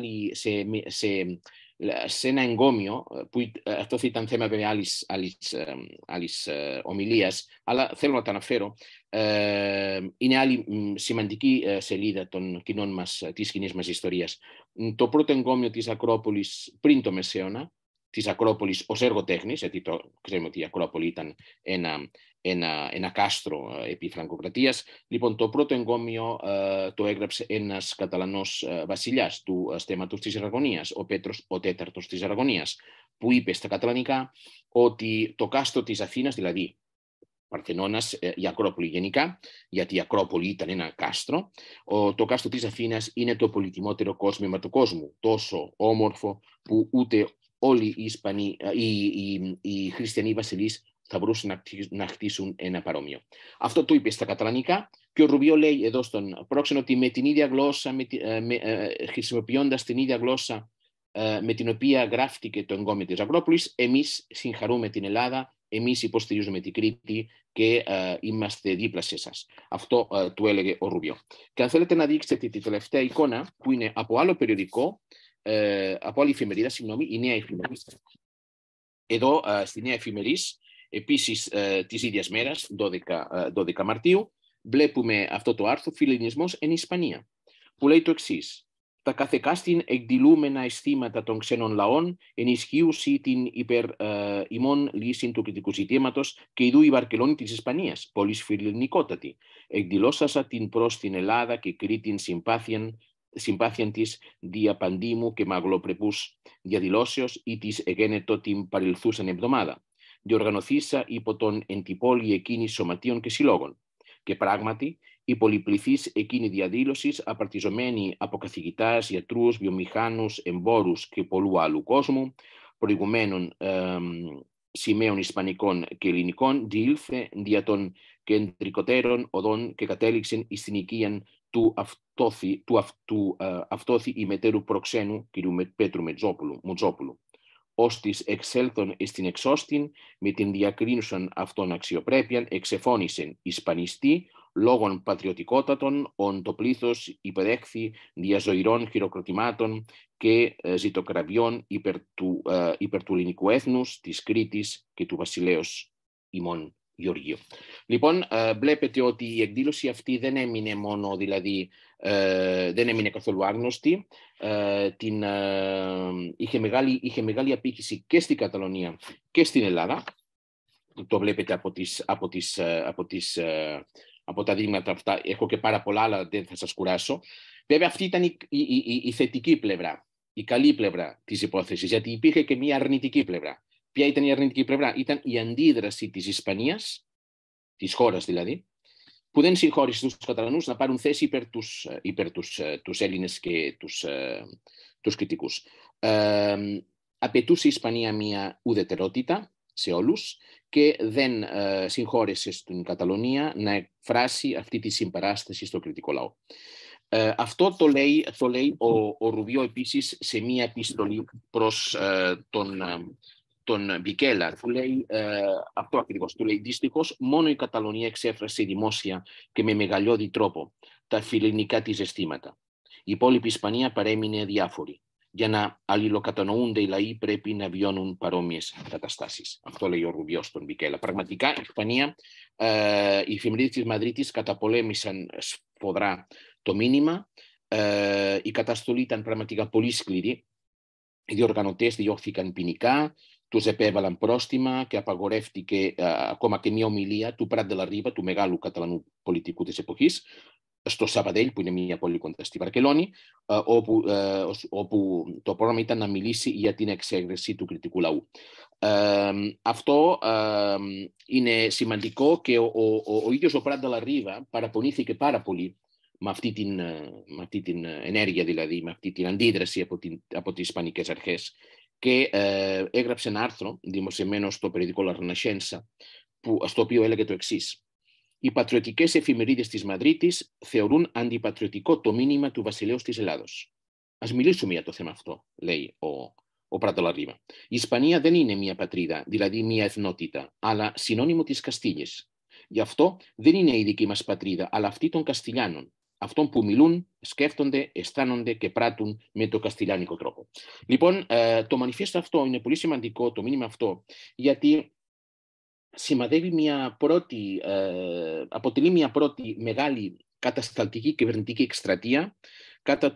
σε ένα εγκόμιο, που αυτό θα ήταν θέμα βέβαια άλλης ομιλίας, αλλά θέλω να το αναφέρω. Είναι άλλη σημαντική σελίδα των κοινών μας, της κοινής μας ιστορίας. Το πρώτο εγκόμιο της Ακρόπολης πριν το Μεσαίωνα, της Ακρόπολης ως έργο τέχνης, γιατί ξέρουμε ότι η Ακρόπολη ήταν ένα κάστρο επί Φραγκοκρατίας. Λοιπόν, το πρώτο εγκόμιο το έγραψε ένας Καταλανός βασιλιάς του στέματος της Αραγωνίας, ο Πέτρος ο Τέταρτος της Αραγωνίας, που είπε στα καταλανικά ότι το κάστρο της Αθήνας, δηλαδή Παρθενώνας, η Ακρόπολη γενικά, γιατί η Ακρόπολη ήταν ένα κάστρο, το κάστρο της Αθήνας είναι το πολυτιμότερο κόσμημα του κόσμου, τόσο όμορφο που ούτε όλοι οι Ισπανοί, οι χριστιανοί βασιλείς θα μπορούσαν να χτίσουν ένα παρόμοιο. Αυτό το είπε στα καταλανικά και ο Ρουμπιό λέει εδώ στον πρόξενο ότι με την ίδια γλώσσα, χρησιμοποιώντας την ίδια γλώσσα με την οποία γράφτηκε το εγκόμιο της Ακρόπολης, εμείς συγχαρούμε την Ελλάδα, εμείς υποστηρίζουμε την Κρήτη και είμαστε δίπλα σε εσάς. Αυτό του έλεγε ο Ρουμπιό. Και αν θέλετε να δείξετε τη τελευταία εικόνα που είναι από άλλο περιοδικό, από άλλη εφημερίδα, η Νέα Εφημερίδα. Εδώ στη Νέα Εφημερίδα Επίσης, τις ίδιες μέρες, 12 Μαρτίου, βλέπουμε αυτό το άρθρο «Φιλελληνισμός εν Ισπανία», που λέει το εξής. Τα καθεκάστην εκδηλούμενα αισθήματα των ξένων λαών ενισχύουσι την ημών λύση του κριτικού ζητήματος και ειδού η Βαρκελόνη της Ισπανίας, πολύ φιλελληνικότατη, εκδηλώσασα την προς την Ελλάδα και Κρήτην συμπάθειαν της διαπαντήμου και μαγλοπρεπούς διαδηλώσεως ή της εγένετο την παρελθούσαν εβδομάδα. Διοργανωθήσα υπό τον εντυπόλη εκείνη σωματείων και συλλόγων. Και πράγματι, η πολυπληθής εκείνη διαδήλωση, απαρτιζομένη από καθηγητάς, γιατρούς, βιομηχάνους, εμπόρους και πολλού άλλου κόσμου, προηγουμένων σημαίων ισπανικών και ελληνικών, διήλθε δια των κεντρικότερων οδών και κατέληξε στην οικία του αυτόθη ημετέρου προξένου κ. Πέτρου Μουτζόπουλου. Ώστις εξέλθον στην εξώστην με την διακρίνουσαν αυτόν αξιοπρέπειαν εξεφώνησεν ισπανιστή λόγων πατριωτικότατων ον το πλήθος υπεδέχθη διαζωηρών χειροκροτημάτων και ζητοκραβιών υπέρ του ελληνικού έθνους, της Κρήτης και του βασιλέως ημών Γεωργίου. Λοιπόν, βλέπετε ότι η εκδήλωση αυτή δεν έμεινε μόνο, δηλαδή δεν έμεινε καθόλου άγνωστη. Είχε μεγάλη απήχηση και στην Καταλωνία και στην Ελλάδα. Το βλέπετε από τα δείγματα αυτά. Έχω και πάρα πολλά, αλλά δεν θα σας κουράσω. Βέβαια, αυτή ήταν η θετική πλευρά, η καλή πλευρά της υπόθεσης, γιατί υπήρχε και μια αρνητική πλευρά. Ποια ήταν η αρνητική πλευρά? Ήταν η αντίδραση της Ισπανίας, της χώρας δηλαδή, που δεν συγχώρησε τους Καταλανούς να πάρουν θέση υπέρ τους Έλληνες και τους κριτικούς. Απαιτούσε η Ισπανία μια ουδετερότητα σε όλους και δεν συγχώρεσε στην Καταλωνία να εκφράσει αυτή τη συμπαράσταση στο κριτικό λαό. Αυτό το λέει ο Ρουβιό επίσης σε μία επιστολή προς τον Βικέλα. Του λέει αυτό ακριβώς. Του λέει δυστυχώς μόνο η Καταλωνία εξέφρασε δημόσια και με μεγαλειώδη τρόπο τα φιλελληνικά της αισθήματα. Η υπόλοιπη Ισπανία παρέμεινε αδιάφορη. Για να αλληλοκατανοούνται οι λαοί πρέπει να βιώνουν παρόμοιες καταστάσεις. Αυτό λέει ο Ρουβιό στον Βικέλα. Πραγματικά η Ισπανία, οι εφημερίδες της Μαδρίτης καταπολέμησαν σφοδρά το μήνυμα. Η καταστολή ήταν πραγματικά πολύ σκληρή. Οι διοργανωτές διώχθηκαν ποινικά, τους επέβαλαν πρόστιμα και απαγορεύτηκε ακόμα και μια ομιλία του Πράτ ντε λα Ρίβα, του μεγάλου Καταλανού πολιτικού της εποχής, στο Σαβαδέλ, που είναι μια πόλη κοντά στη Βαρκελόνη, όπου το πρόγραμμα ήταν να μιλήσει για την εξέγερση του κριτικού λαού. Αυτό είναι σημαντικό και ο ίδιος ο Πράτ ντε λα Ρίβα παραπονήθηκε πάρα πολύ με αυτή την ενέργεια, δηλαδή, με αυτή την αντίδραση από τις Ισπανικές αρχές, και έγραψε ένα άρθρο δημοσιευμένο στο περιοδικό La Renascença, στο οποίο έλεγε το εξής. Οι πατριωτικές εφημερίδες της Μαδρίτης θεωρούν αντιπατριωτικό το μήνυμα του βασιλέως της Ελλάδος. Ας μιλήσουμε για το θέμα αυτό, λέει ο Πράτ ντε λα Ρίβα. Η Ισπανία δεν είναι μια πατρίδα, δηλαδή μια εθνότητα, αλλά συνώνυμο της Καστίλιας. Γι' αυτό δεν είναι η δική μας πατρίδα, αλλά αυτή των Καστιλιάνων. Αυτών που μιλούν, σκέφτονται, αισθάνονται και πράττουν με το καστιλιάνικο τρόπο. Λοιπόν, το μανιφέστο αυτό είναι πολύ σημαντικό, το μήνυμα αυτό, γιατί σημαδεύει αποτελεί μια πρώτη μεγάλη κατασταλτική κυβερνητική εκστρατεία κατά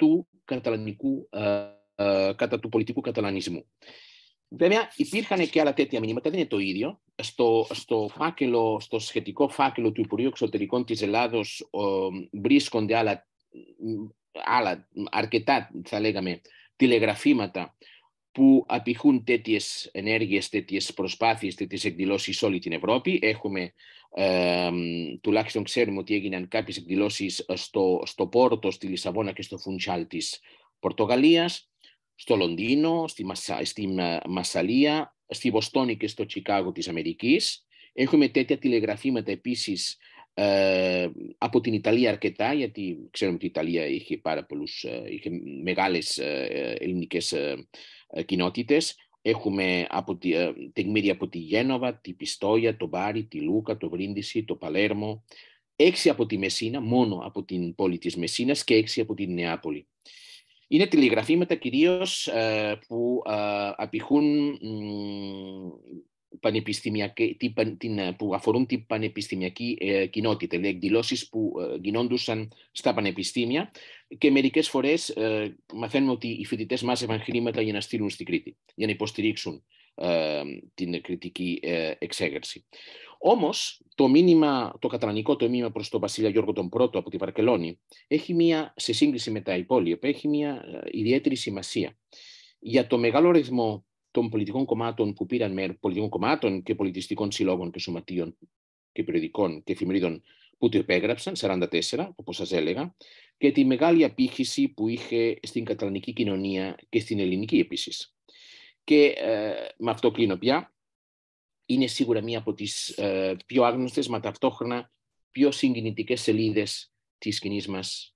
του πολιτικού καταλανισμού. Βέβαια, υπήρχαν και άλλα τέτοια μηνύματα, δεν είναι το ίδιο. Στο σχετικό φάκελο του Υπουργείου Εξωτερικών της Ελλάδος βρίσκονται άλλα αρκετά, θα λέγαμε, τηλεγραφήματα που απηχούν τέτοιες ενέργειες, τέτοιες προσπάθειες, τέτοιες εκδηλώσεις σε όλη την Ευρώπη. Τουλάχιστον ξέρουμε ότι έγιναν κάποιες εκδηλώσεις στο Πόρτο, στη Λισαβόνα και στο Φουντσάλ της Πορτογαλίας, στο Λονδίνο, στη Μασσαλία, στη Βοστόνη και στο Τσικάγο της Αμερικής. Έχουμε τέτοια τηλεγραφήματα επίσης από την Ιταλία αρκετά, γιατί ξέρουμε ότι η Ιταλία είχε μεγάλες ελληνικές κοινότητες. Έχουμε τεκμήρια από τη Γένοβα, τη Πιστόγια, το Μπάρι, τη Λούκα, το Βρίνδισι, το Παλέρμο, 6 από τη Μεσίνα, μόνο από την πόλη της Μεσίνας, και 6 από την Νεάπολη. Είναι τηλεγραφήματα κυρίως που απηχούν που αφορούν την πανεπιστημιακή κοινότητα, δηλαδή εκδηλώσεις που γινόντουσαν στα πανεπιστήμια και μερικές φορές μαθαίνουμε ότι οι φοιτητές μάζευαν χρήματα για να στείλουν στην Κρήτη, για να υποστηρίξουν την κριτική εξέγερση. Όμως, το καταλανικό το μήνυμα προς τον Βασίλειο Γιώργο τον Πρώτο από τη Βαρκελόνη έχει σε σύγκριση με τα υπόλοιπα, έχει μια ιδιαίτερη σημασία. Για το μεγάλο αριθμό των πολιτικών κομμάτων που πήραν πολιτικών κομμάτων και πολιτιστικών συλλόγων και σωματείων και περιοδικών και εφημερίδων που το υπέγραψαν, 44, όπως σας έλεγα, και τη μεγάλη απήχηση που είχε στην καταλανική κοινωνία και στην ελληνική επίσης. Και με αυτό κλείνω πια. Είναι σίγουρα μία από τις πιο άγνωστες, μα ταυτόχρονα πιο συγκινητικές σελίδες της κοινής μας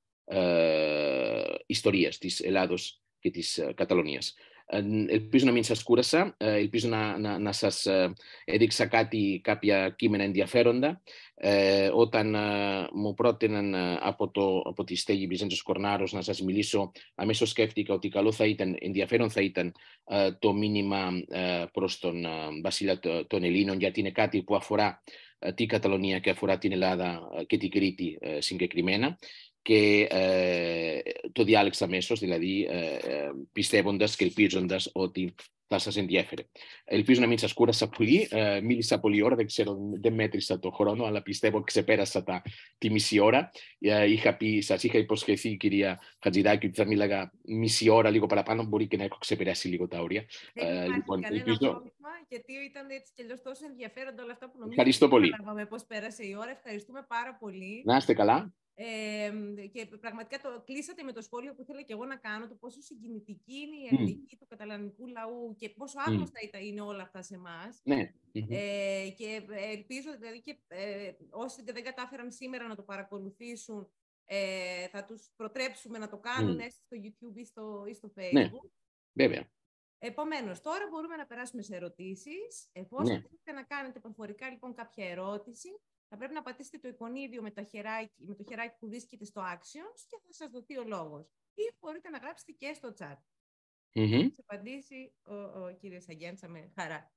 ιστορίας, της Ελλάδος και της Καταλωνίας. Ελπίζω να μην σας κούρασα, ελπίζω να σας έδειξα κάποια κείμενα ενδιαφέροντα. Όταν μου πρότειναν από τη στέγη Βυζέντος Κορνάρος να σας μιλήσω, αμέσως σκέφτηκα ότι ενδιαφέρον θα ήταν το μήνυμα προς τον Βασίλεια των Ελλήνων, γιατί είναι κάτι που αφορά την Καταλωνία και αφορά την Ελλάδα και την Κρήτη συγκεκριμένα. Και το διάλεξα αμέσως, δηλαδή πιστεύοντας και ελπίζοντας ότι θα σας ενδιέφερε. Ελπίζω να μην σας κούρασα πολύ. Μίλησα πολλή ώρα, δεν μέτρησα το χρόνο, αλλά πιστεύω ξεπέρασα τη μισή ώρα. Σας είχα υποσχεθεί, κυρία Χατζηδάκη, ότι θα μίλαγα μισή ώρα, λίγο παραπάνω. Μπορεί και να έχω ξεπεράσει λίγο τα όρια. Δεν υπάρχει κανένα πρόβλημα, γιατί ήταν έτσι και αλλιώς τόσο ενδιαφέροντα όλα αυτά που νομίζω. Ευχαριστώ πολύ. Δεν καταλάβαμε πώς πέρασε η ώρα. Ευχαριστούμε πάρα πολύ. Να είστε καλά. Και πραγματικά το κλείσατε με το σχόλιο που ήθελα και εγώ να κάνω, το πόσο συγκινητική είναι η αλληλεγγύη του καταλανικού λαού και πόσο άγνωστα είναι όλα αυτά σε εμάς. Ναι. Και ελπίζω δηλαδή και όσοι δεν κατάφεραν σήμερα να το παρακολουθήσουν, θα τους προτρέψουμε να το κάνουν έστω στο YouTube ή στο Facebook. Ναι, βέβαια. Επομένως, τώρα μπορούμε να περάσουμε σε ερωτήσεις. Εφόσον θέλετε να κάνετε προφορικά λοιπόν κάποια ερώτηση, θα πρέπει να πατήσετε το εικονίδιο με το χεράκι που βρίσκεται στο Actions και θα σας δοθεί ο λόγος. Ή μπορείτε να γράψετε και στο chat. Θα σας απαντήσει ο κύριος Αγγέντσα με χαρά.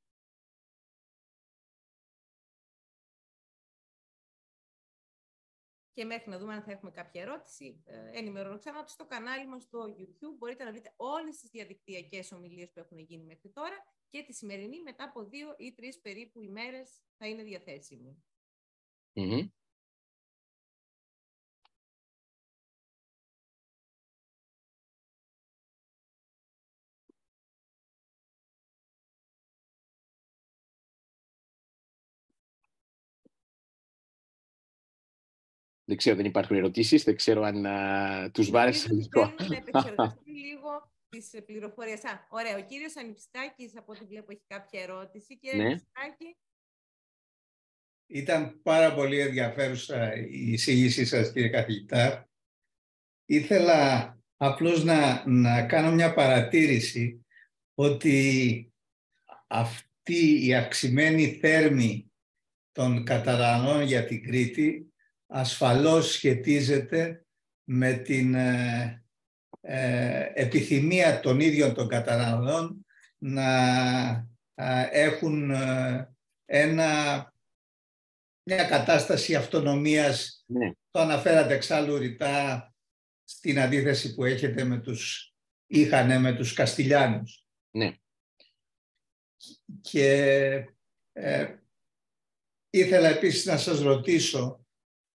Και μέχρι να δούμε αν θα έχουμε κάποια ερώτηση, ενημερώνω ξανά ότι στο κανάλι μας στο YouTube μπορείτε να βρείτε όλες τις διαδικτυακές ομιλίες που έχουν γίνει μέχρι τώρα και τη σημερινή μετά από 2 ή 3 περίπου ημέρες θα είναι διαθέσιμη. Δεν ξέρω, δεν υπάρχουν ερωτήσεις, δεν ξέρω αν τους βάρεσε λίγο. Θέλουν να επεξεργαστούν λίγο τις πληροφορίες. Ωραία, ο κύριος Ανιψητάκης από ό,τι βλέπω έχει κάποια ερώτηση. Κύριε Ανιψητάκη. Ήταν πάρα πολύ ενδιαφέρουσα η εισήγησή σας, κύριε καθηγητά. Ήθελα απλώς να κάνω μια παρατήρηση ότι αυτή η αυξημένη θέρμη των Καταλανών για την Κρήτη ασφαλώς σχετίζεται με την επιθυμία των ίδιων των Καταλανών να έχουν μια κατάσταση αυτονομίας. Ναι. Το αναφέρατε εξάλλου ρητά στην αντίθεση που έχετε είχανε με τους Καστιλιάνους. Ναι. Και ήθελα επίσης να σας ρωτήσω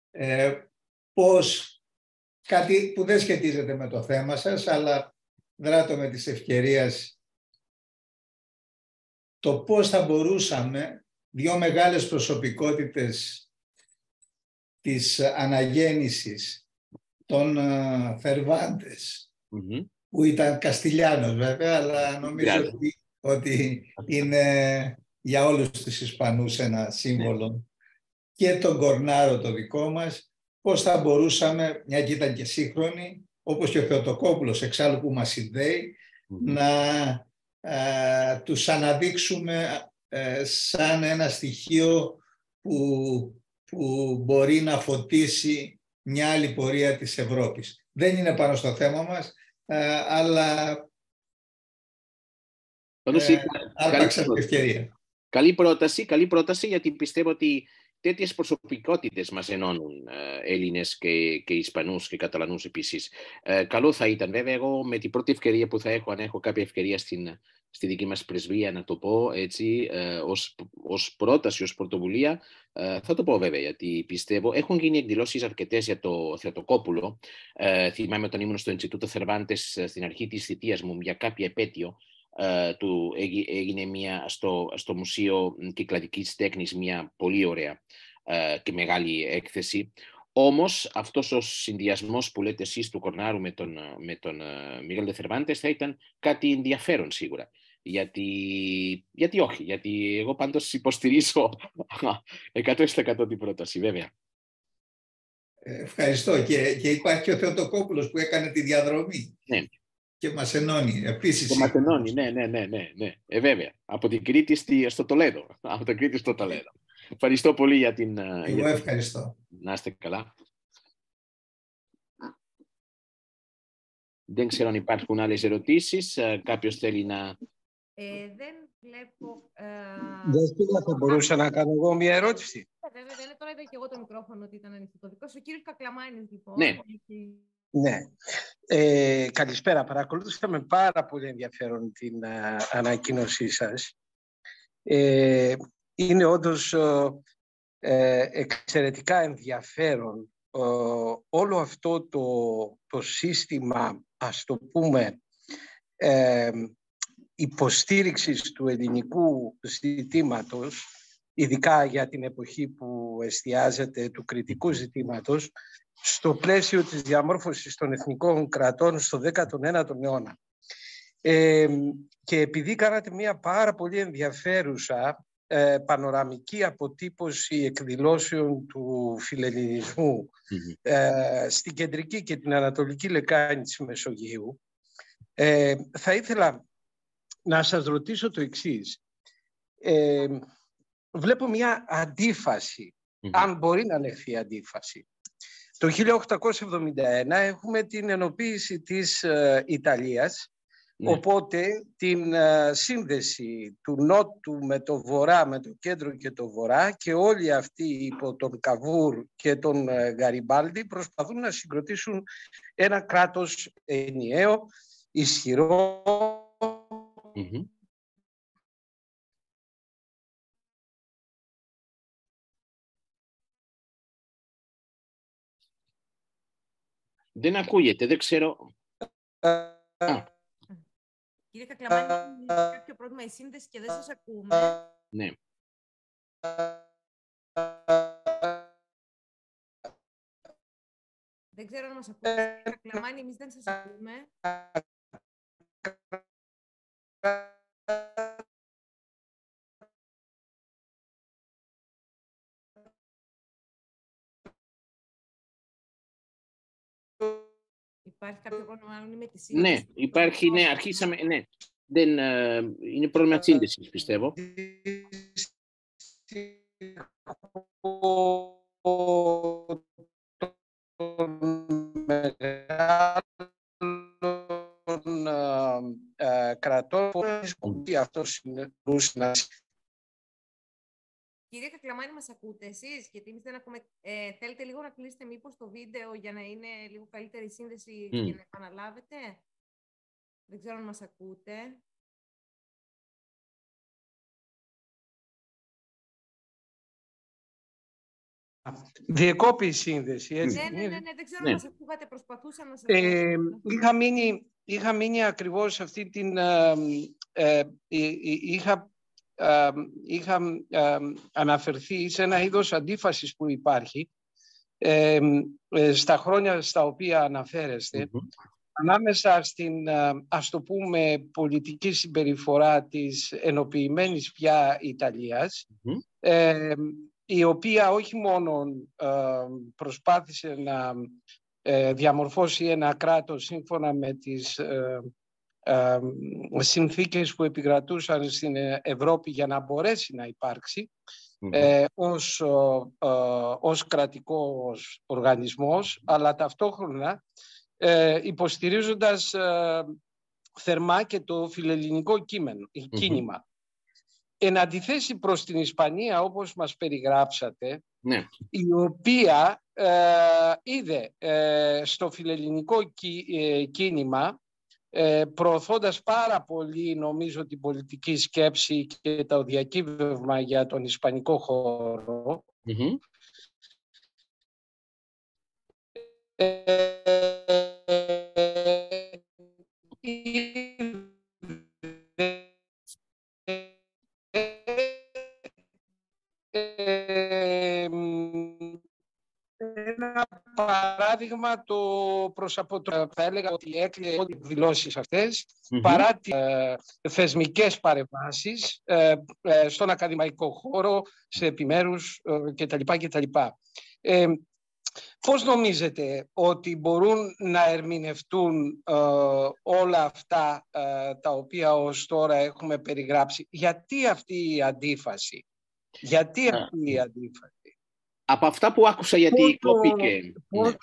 πώς, κάτι που δεν σχετίζεται με το θέμα σας, αλλά δράτω με της ευκαιρίας, το πώς θα μπορούσαμε 2 μεγάλες προσωπικότητες της αναγέννησης, των Φερβάντες, που ήταν Καστιλιάνος βέβαια, αλλά νομίζω ότι είναι για όλους τους Ισπανούς ένα σύμβολο, και τον Κορνάρο το δικό μας, πώς θα μπορούσαμε, μια και ήταν και σύγχρονοι, όπως και ο Θεοτοκόπουλος εξάλλου που μας συνδέει, να τους αναδείξουμε σαν ένα στοιχείο που μπορεί να φωτίσει μια άλλη πορεία της Ευρώπης. Δεν είναι πάνω στο θέμα μας, αλλά άρπαξα την ευκαιρία. Καλή πρόταση, γιατί πιστεύω ότι τέτοιες προσωπικότητες μας ενώνουν, Έλληνες και Ισπανούς και Καταλανούς επίσης. Καλό θα ήταν, βέβαια, εγώ με την πρώτη ευκαιρία που θα έχω, αν έχω κάποια ευκαιρία στη δική μας πρεσβεία, να το πω έτσι, ως πρόταση, ως πρωτοβουλία, θα το πω βέβαια, γιατί πιστεύω, έχουν γίνει εκδηλώσεις αρκετές για το Θεοτοκόπουλο. Θυμάμαι όταν ήμουν στο Ινστιτούτο Θερβάντες στην αρχή της θητείας μου, για κάποια επέτειο, έγινε στο Μουσείο Κυκλαδικής Τέχνης μια πολύ ωραία και μεγάλη έκθεση. Όμως αυτός ο συνδυασμός που λέτε εσείς του Κορνάρου με τον Μιγέλ δε Θερβάντες θα ήταν κάτι ενδιαφέρον σίγουρα. Γιατί όχι, γιατί εγώ πάντως υποστηρίζω 100% την πρόταση, βέβαια. Ευχαριστώ. Και υπάρχει και ο Θεοτοκόπουλος που έκανε τη διαδρομή. Ναι. Και μας ενώνει επίσης. Και μας ενώνει, ναι. Βέβαια. Από την Κρήτη στο Τολέδο. Από την Κρήτη στο Τολέδο. Ευχαριστώ πολύ για την... Εγώ ευχαριστώ. Να είστε καλά. Δεν ξέρω αν υπάρχουν άλλες ερωτήσεις. Κάποιος θέλει να... Δεν βλέπω... Δεν θα μπορούσα να κάνω εγώ μια ερώτηση. Βέβαια, τώρα είδα και εγώ το μικρόφωνο ότι ήταν ανοιχτό. Το δικό σου, ο κύριος Κακλαμάνης, λοιπόν. Ναι. Ναι. Καλησπέρα. Παρακολούθησα με πάρα πολύ ενδιαφέρον την ανακοίνωσή σας. Είναι όντως εξαιρετικά ενδιαφέρον όλο αυτό το σύστημα, ας το πούμε, υποστήριξης του ελληνικού ζητήματος, ειδικά για την εποχή που εστιάζεται του κριτικού ζητήματος, στο πλαίσιο της διαμόρφωσης των εθνικών κρατών στο 19ο αιώνα. Και επειδή κάνατε μια πάρα πολύ ενδιαφέρουσα πανοραμική αποτύπωση εκδηλώσεων του φιλελληνισμού στην κεντρική και την ανατολική λεκάνη της Μεσογείου, θα ήθελα να σας ρωτήσω το εξής. Βλέπω μια αντίφαση, αν μπορεί να λεχθεί αντίφαση. Το 1871 έχουμε την ενοποίηση της Ιταλίας, οπότε την σύνδεση του Νότου με το Βορρά, με το κέντρο και το Βορρά, και όλοι αυτοί υπό τον Καβούρ και τον Γαριμπάλντι προσπαθούν να συγκροτήσουν ένα κράτος ενιαίο, ισχυρό, Δεν ακούγεται, δεν ξέρω. Κύριε Κακλαμάνη, έχει κάποιο πρόβλημα η σύνδεση και δεν σας ακούμε. Ναι. Δεν ξέρω αν μας ακούτε. Κύριε Κακλαμάνη, εμείς δεν σας ακούμε. Υπάρχει κάποιο πρόβλημα μάλλον με τη σύνδεση? Ναι, υπάρχει, ναι, αρχίσαμε, ναι. Είναι πρόβλημα σύνδεσης, πιστεύω. Κρατών αυτός είναι. Κύριε Κακλαμάνη, μας ακούτε εσείς? Γιατί εμείς δεν ακούμε. Θέλετε λίγο να κλείσετε μήπως το βίντεο για να είναι λίγο καλύτερη η σύνδεση και να επαναλάβετε? Δεν ξέρω αν μας ακούτε. Διεκόπη η σύνδεση, έτσι. Ναι, δεν ξέρω αν μας ακούγατε, προσπαθούσα να σας είχα μείνει ακριβώς σε αυτή την... Είχα αναφερθεί σε ένα είδος αντίφασης που υπάρχει στα χρόνια στα οποία αναφέρεστε, ανάμεσα στην, ας το πούμε, πολιτική συμπεριφορά της ενοποιημένης πια Ιταλίας, η οποία όχι μόνο προσπάθησε να διαμορφώσει ένα κράτος σύμφωνα με τις συνθήκες που επικρατούσαν στην Ευρώπη για να μπορέσει να υπάρξει ως κρατικός οργανισμός, αλλά ταυτόχρονα υποστηρίζοντας θερμά και το φιλελληνικό κίνημα. εν αντιθέσει προς την Ισπανία, όπως μας περιγράψατε, ναι, η οποία είδε στο φιλελληνικό κίνημα, προωθώντας πάρα πολύ, νομίζω, την πολιτική σκέψη και το διακύβευμα για τον ισπανικό χώρο, ένα παράδειγμα το προς θα έλεγα ότι έκλειε τις δηλώσεις αυτές παρά τις θεσμικές παρεμβάσεις στον ακαδημαϊκό χώρο, σε επιμέρους κτλ. Πώς νομίζετε ότι μπορούν να ερμηνευτούν όλα αυτά τα οποία ως τώρα έχουμε περιγράψει? Γιατί αυτή η αντίφαση? Από αυτά που άκουσα, γιατί κόπηκε.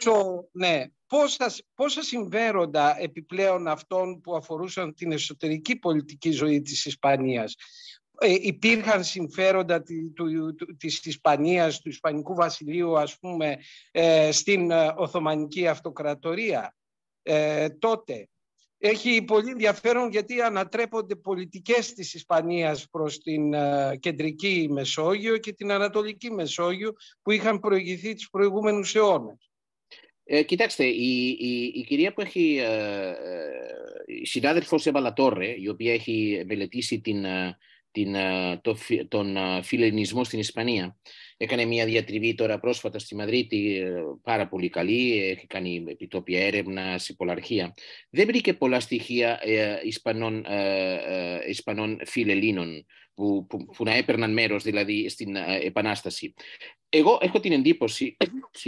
Πόσα συμφέροντα επιπλέον αυτών που αφορούσαν την εσωτερική πολιτική ζωή της Ισπανίας? Υπήρχαν συμφέροντα της Ισπανίας, του Ισπανικού Βασιλείου, ας πούμε, στην Οθωμανική Αυτοκρατορία τότε? Έχει πολύ ενδιαφέρον γιατί ανατρέπονται πολιτικές της Ισπανίας προς την κεντρική Μεσόγειο και την Ανατολική Μεσόγειο που είχαν προηγηθεί τους προηγούμενους αιώνες. Κοιτάξτε, η κυρία που έχει, η συνάδελφος Εύα Λατόρε, η οποία έχει μελετήσει τον φιλελληνισμό στην Ισπανία, έκανε μια διατριβή τώρα πρόσφατα στη Μαδρίτη, πάρα πολύ καλή, έχει κάνει επιτόπια έρευνα σε πολλαρχία. Δεν βρήκε πολλά στοιχεία Ισπανών φιλελλήνων που να έπαιρναν μέρος δηλαδή στην Επανάσταση. Εγώ έχω την εντύπωση,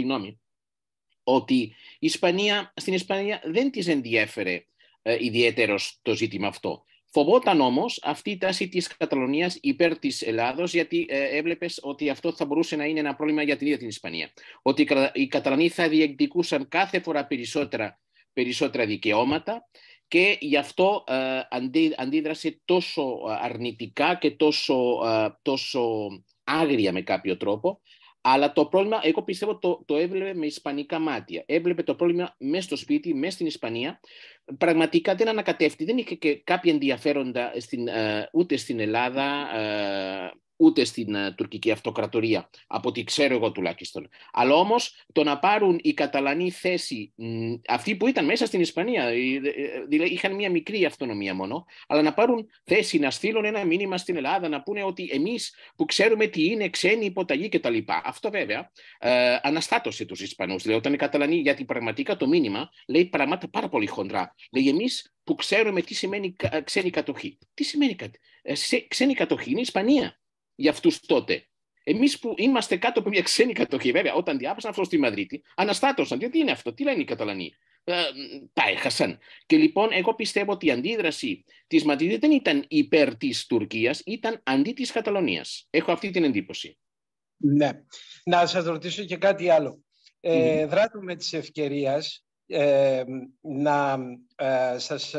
ότι στην Ισπανία δεν της ενδιέφερε ιδιαίτερος το ζήτημα αυτό. Φοβόταν όμως αυτή η τάση της Καταλωνίας υπέρ της Ελλάδος, γιατί έβλεπες ότι αυτό θα μπορούσε να είναι ένα πρόβλημα για την ίδια την Ισπανία. Ότι οι Καταλανοί θα διεκδικούσαν κάθε φορά περισσότερα δικαιώματα και γι' αυτό αντίδρασε τόσο αρνητικά και τόσο άγρια με κάποιο τρόπο. Αλλά το πρόβλημα, εγώ πιστεύω, το έβλεπε με ισπανικά μάτια. Έβλεπε το πρόβλημα μέσα στο σπίτι, μέσα στην Ισπανία. Πραγματικά δεν ανακατεύτη. Δεν είχε και κάποια ενδιαφέροντα ούτε στην Ελλάδα, ούτε στην τουρκική αυτοκρατορία, από ό,τι ξέρω εγώ τουλάχιστον. Αλλά όμως το να πάρουν οι Καταλανοί θέση, αυτοί που ήταν μέσα στην Ισπανία, δηλαδή είχαν μια μικρή αυτονομία μόνο, αλλά να πάρουν θέση, να στείλουν ένα μήνυμα στην Ελλάδα, να πούνε ότι εμείς που ξέρουμε τι είναι ξένη υποταγή κτλ. Αυτό βέβαια αναστάτωσε τους Ισπανούς. Δηλαδή, όταν οι Καταλανοί, γιατί πραγματικά το μήνυμα λέει πράγματα πάρα πολύ χοντρά. Λέει εμείς που ξέρουμε τι σημαίνει ξένη κατοχή. Τι σημαίνει ξένη κατοχή? Είναι η Ισπανία. Για αυτούς τότε. Εμείς που είμαστε κάτω από μια ξένη κατοχή, βέβαια, όταν διάβασαν αυτό στη Μαδρίτη, αναστάτωσαν. Τι είναι αυτό, τι λένε οι Καταλανοί? Τα έχασαν. Και λοιπόν, εγώ πιστεύω ότι η αντίδραση της Μαδρίτη δεν ήταν υπέρ της Τουρκίας, ήταν αντί της Καταλωνίας. Έχω αυτή την εντύπωση. Ναι. Να σας ρωτήσω και κάτι άλλο. Δράτω με της ευκαιρίας να σας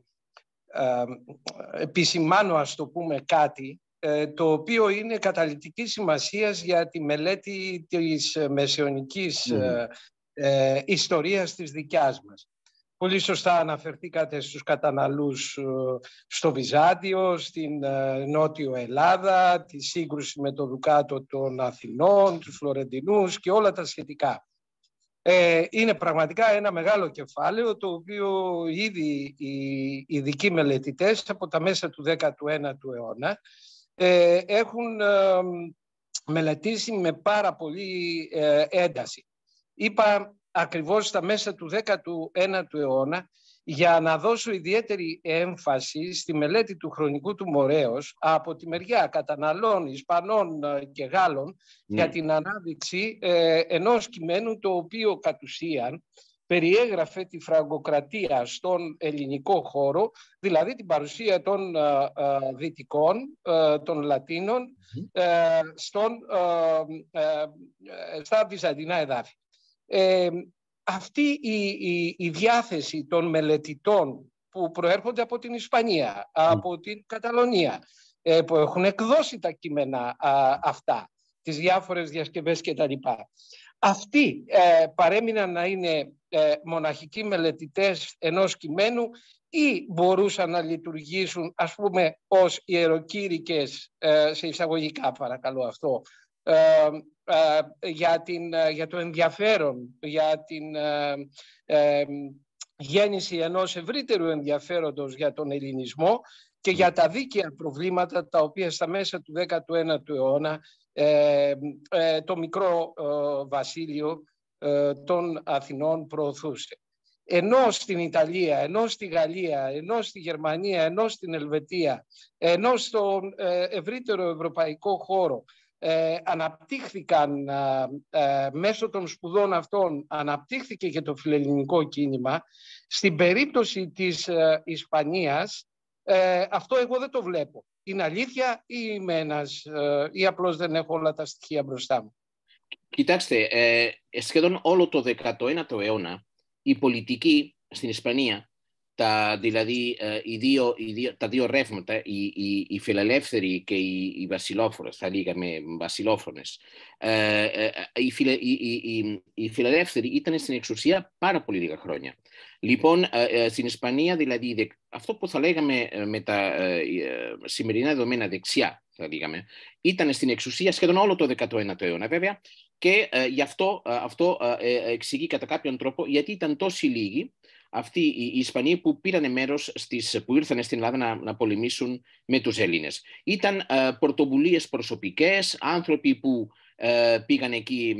επισημάνω, ας το πούμε, κάτι το οποίο είναι καταλυτικής σημασίας για τη μελέτη της μεσαιωνικής ιστορίας της δικιάς μας. Πολύ σωστά αναφερθήκατε στους καταναλούς στο Βυζάντιο, στην Νότιο Ελλάδα, τη σύγκρουση με το Δουκάτο των Αθηνών, τους Φλωρεντινούς και όλα τα σχετικά. Είναι πραγματικά ένα μεγάλο κεφάλαιο, το οποίο ήδη οι ειδικοί μελετητές από τα μέσα του 19ου αιώνα έχουν μελετήσει με πάρα πολύ ένταση. Είπα ακριβώς στα μέσα του 19ου αιώνα για να δώσω ιδιαίτερη έμφαση στη μελέτη του χρονικού του Μορέως από τη μεριά καταναλών, Ισπανών και Γάλλων για την ανάδειξη ενός κειμένου το οποίο κατ' ουσίαν περιέγραφε τη φραγκοκρατία στον ελληνικό χώρο, δηλαδή την παρουσία των Δυτικών, των Λατίνων, στα Βυζαντινά εδάφη. Αυτή η διάθεση των μελετητών που προέρχονται από την Ισπανία, από την Καταλωνία, που έχουν εκδώσει τα κείμενα αυτά, τις διάφορες διασκευές κτλ. Αυτοί παρέμειναν να είναι μοναχικοί μελετητές ενός κειμένου ή μπορούσαν να λειτουργήσουν, ας πούμε, ως ιεροκήρυκες, σε εισαγωγικά παρακαλώ αυτό, για το ενδιαφέρον, για την γέννηση ενός ευρύτερου ενδιαφέροντος για τον ελληνισμό και για τα δίκαια προβλήματα τα οποία στα μέσα του 19ου αιώνα το μικρό βασίλειο των Αθηνών προωθούσε. Ενώ στην Ιταλία, ενώ στη Γαλλία, ενώ στη Γερμανία, ενώ στην Ελβετία, ενώ στον ευρύτερο ευρωπαϊκό χώρο αναπτύχθηκαν μέσω των σπουδών αυτών, αναπτύχθηκε και το φιλελληνικό κίνημα, στην περίπτωση της Ισπανίας αυτό εγώ δεν το βλέπω. Είναι αλήθεια ή απλώς δεν έχω όλα τα στοιχεία μπροστά μου? Κοιτάξτε, σχεδόν όλο το 19ο αιώνα η πολιτική στην Ισπανία, δηλαδή τα δύο ρεύματα, οι φιλελεύθεροι και οι βασιλόφωνες, θα λέγαμε βασιλόφωνες, οι φιλελεύθεροι ήταν στην εξουσία πάρα πολύ λίγα χρόνια. Λοιπόν, στην Ισπανία, δηλαδή, αυτό που θα λέγαμε με τα σημερινά δεδομένα δεξιά, θα λέγαμε, ήταν στην εξουσία σχεδόν όλο το 19ο αιώνα, βέβαια, και γι' αυτό εξηγεί κατά κάποιον τρόπο γιατί ήταν τόσοι λίγοι αυτοί οι Ισπανοί που πήραν μέρος, που ήρθαν στην Ελλάδα να πολεμήσουν με τους Έλληνες. Ήταν πρωτοβουλίες προσωπικές, άνθρωποι που πήγαν εκεί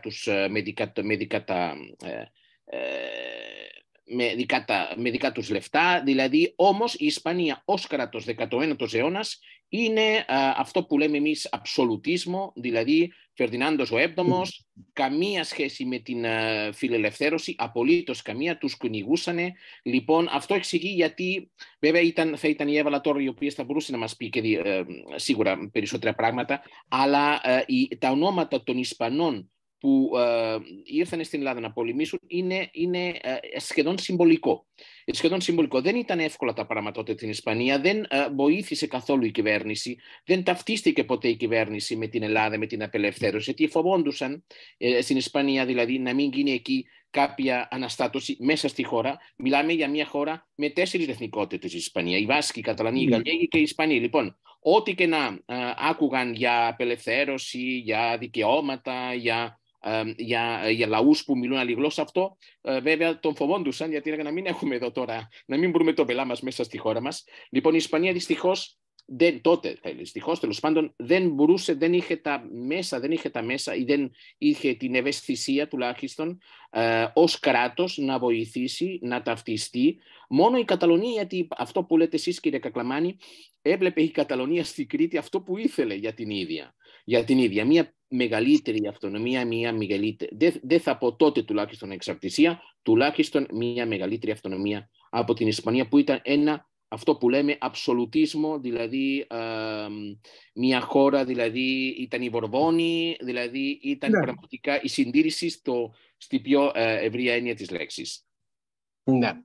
με δικά τους λεφτά, δηλαδή όμως η Ισπανία ως κράτος 19ος αιώνας είναι αυτό που λέμε εμείς αψολουτίσμο, δηλαδή Φερδινάντος ο Έβδομος, καμία σχέση με την φιλελευθέρωση, απολύτως καμία, τους κυνηγούσανε. Λοιπόν, αυτό εξηγεί γιατί, βέβαια θα ήταν η Εύα Λατόρ, η οποία θα μπορούσε να μας πει και σίγουρα περισσότερα πράγματα, αλλά τα ονόματα των Ισπανών που ήρθαν στην Ελλάδα να πολεμήσουν είναι σχεδόν συμβολικό. Δεν ήταν εύκολα τα πράγματα τότε στην Ισπανία, δεν βοήθησε καθόλου η κυβέρνηση, δεν ταυτίστηκε ποτέ η κυβέρνηση με την Ελλάδα, με την απελευθέρωση, γιατί φοβόντουσαν στην Ισπανία δηλαδή να μην γίνει εκεί κάποια αναστάτωση μέσα στη χώρα. Μιλάμε για μια χώρα με 4 εθνικότητες η Ισπανία, οι Βάσκοι, οι Καταλανοί, οι Γαλλέγοι και οι Ισπανοί. Λοιπόν, ό,τι και να άκουγαν για απελευθέρωση, για δικαιώματα, για λαούς που μιλούν άλλη γλώσσα, αυτό βέβαια τον φοβόντουσαν, γιατί έλεγαν να μην έχουμε εδώ τώρα, να μην βρούμε το βελά μας μέσα στη χώρα μας. Λοιπόν, η Ισπανία δυστυχώς δυστυχώς τέλος πάντων δεν μπορούσε, δεν είχε τα μέσα ή δεν είχε την ευαισθησία τουλάχιστον ως κράτος να βοηθήσει, να ταυτιστεί. Μόνο η Καταλωνία, γιατί αυτό που λέτε εσείς κύριε Κακλαμάνη, έβλεπε η Καταλωνία στη Κρήτη αυτό που ήθελε για την ίδια. Μια μεγαλύτερη αυτονομία, δεν θα πω τότε τουλάχιστον εξαρτησία, τουλάχιστον μια μεγαλύτερη αυτονομία από την Ισπανία, που ήταν αυτό που λέμε αψολουτίσμο, δηλαδή μια χώρα, δηλαδή ήταν η Βορβόνη, δηλαδή ήταν πραγματικά η συντήρηση στη πιο ευρία έννοια της λέξης. Ναι.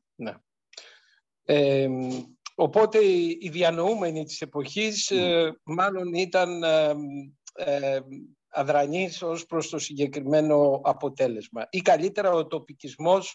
Οπότε οι διανοούμενοι της εποχής μάλλον ήταν αδρανείς ως προς το συγκεκριμένο αποτέλεσμα. Ή καλύτερα ο τοπικισμός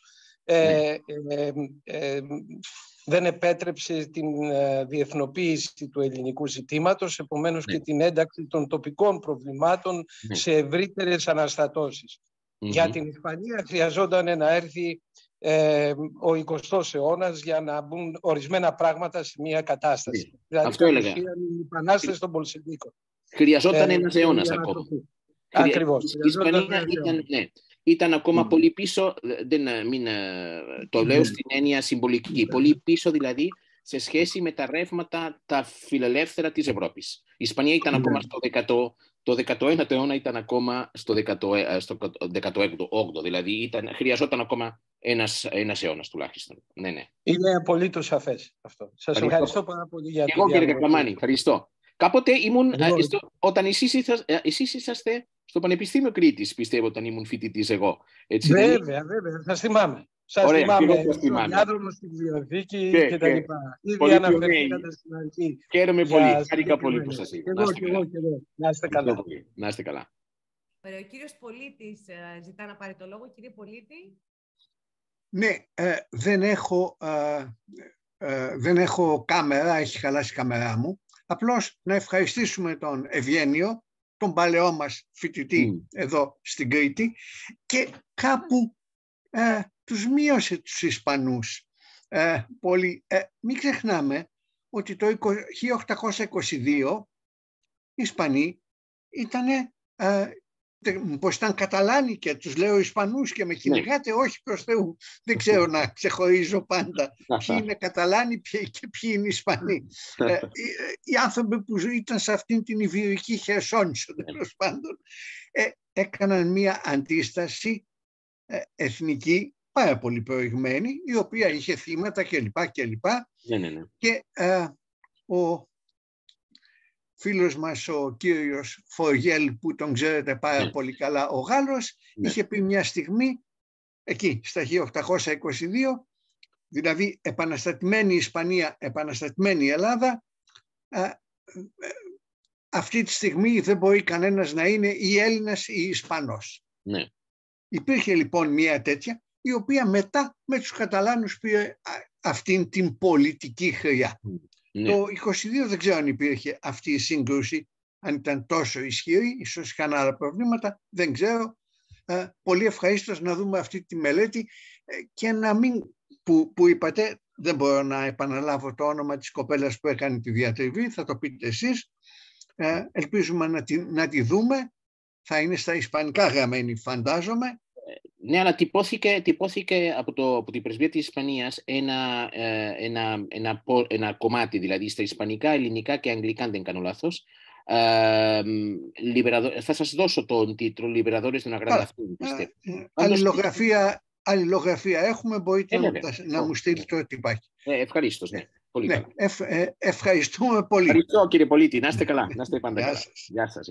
δεν επέτρεψε την διεθνοποίηση του ελληνικού ζητήματος, επομένως και την ένταξη των τοπικών προβλημάτων σε ευρύτερες αναστατώσεις. Για την Ισπανία χρειαζόταν να έρθει ο 20ος αιώνας για να μπουν ορισμένα πράγματα σε μια κατάσταση. Δηλαδή, αυτό έλεγα. Η επανάσταση των Πολσεβίκων. Χρειαζόταν ένας αιώνας ακόμα. Ακριβώς. Η Ισπανία ήταν ακόμα πολύ πίσω, το λέω στην έννοια συμβολική, πολύ πίσω δηλαδή σε σχέση με τα ρεύματα τα φιλελεύθερα της Ευρώπης. Η Ισπανία ήταν ακόμα το 19ο αιώνα, ήταν ακόμα στο 18ο, δηλαδή χρειαζόταν ακόμα ένας αιώνας τουλάχιστον. Ναι. Είναι απολύτως σαφές αυτό. Σας ευχαριστώ πάρα πολύ για την διάλογο. Κύριε Κακλαμάνη, ευχαριστώ. Κάποτε ήμουν, όταν εσείς είσαστε στο Πανεπιστήμιο Κρήτης, πιστεύω, όταν ήμουν φοιτητής εγώ. Έτσι, βέβαια, θα θυμάμαι. Σας θυμάμαι, στον διάδρομο, στη βιβλιοθήκη και τα λοιπά. Ήδη αναφερθήκατε στην αρχή. Χαίρομαι πολύ. Χάρηκα πολύ που σας είδα. Να είστε καλά. Να είστε καλά. Ο κύριος Πολίτης ζητά να πάρει το λόγο. Κύριε Πολίτη. Ναι, δεν έχω κάμερα, έχει χαλάσει η κάμερά μου. Απλώς να ευχαριστήσουμε τον Ευγένιο, τον παλαιό μας φοιτητή εδώ στην Κρήτη, και κάπου τους μείωσε τους Ισπανούς πολύ. Μην ξεχνάμε ότι το 1822 οι Ισπανοί ήταν Καταλάνοι, και τους λέω Ισπανούς και με κυνηγάτε, όχι προς Θεού. Δεν ξέρω να ξεχωρίζω πάντα ποιοι είναι Καταλάνοι και ποιοι είναι Ισπανοί. Οι άνθρωποι που ήταν σε αυτήν την Ιβηρική Χερσόνησο, τέλος πάντων, έκαναν μία αντίσταση εθνική πάρα πολύ προηγμένη, η οποία είχε θύματα κλπ. Και ο φίλος μας ο κύριος Φοριέλ, που τον ξέρετε πάρα πολύ καλά, ο Γάλλος, είχε πει μια στιγμή εκεί στα 1822, δηλαδή επαναστατημένη Ισπανία, επαναστατημένη Ελλάδα, αυτή τη στιγμή δεν μπορεί κανένας να είναι ή Έλληνας ή Ισπανός. Ναι. Υπήρχε λοιπόν μια τέτοια, η οποία μετά με τους Καταλάνους πήρε αυτήν την πολιτική χρειά. Ναι. Το 22 δεν ξέρω αν υπήρχε αυτή η σύγκρουση, αν ήταν τόσο ισχυρή, ίσως είχαν άλλα προβλήματα, δεν ξέρω. Πολύ ευχαρίστως να δούμε αυτή τη μελέτη και να μην, που είπατε, δεν μπορώ να επαναλάβω το όνομα της κοπέλας που έκανε τη διατριβή, θα το πείτε εσείς. Ελπίζουμε να τη δούμε, θα είναι στα ισπανικά γραμμένη, φαντάζομαι. Ναι, αλλά τυπώθηκε από την πρεσβεία της Ισπανίας ένα κομμάτι, δηλαδή στα ισπανικά, ελληνικά και αγγλικά, αν δεν κάνω λάθος. Θα σας δώσω τον τίτλο «Λιμπεραδόρες των Αγρανταυτών», πιστεύω. Αλληλογραφία έχουμε, μπορείτε να μου στείλετε ό,τι υπάρχει. Ευχαριστώ, ναι. Πολύ καλά. Ευχαριστούμε πολύ. Ευχαριστώ, κύριε Πολίτη. Να είστε καλά. Να είστε πάντα καλά. Γεια σας.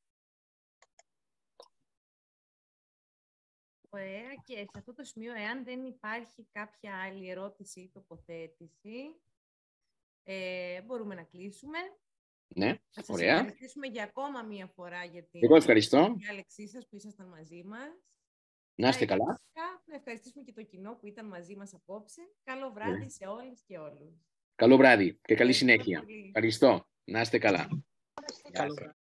Ωραία, και σε αυτό το σημείο, εάν δεν υπάρχει κάποια άλλη ερώτηση ή τοποθέτηση, μπορούμε να κλείσουμε. Ναι, θα σας ωραία. ευχαριστήσουμε για ακόμα μία φορά για την διάλεξή σας που ήσασταν μαζί μας. Να είστε καλά. Να ευχαριστήσουμε και το κοινό που ήταν μαζί μας απόψε. Καλό βράδυ σε όλες και όλους. Καλό βράδυ και καλή συνέχεια. Ευχαριστώ. Να είστε καλά. Καλό βράδυ.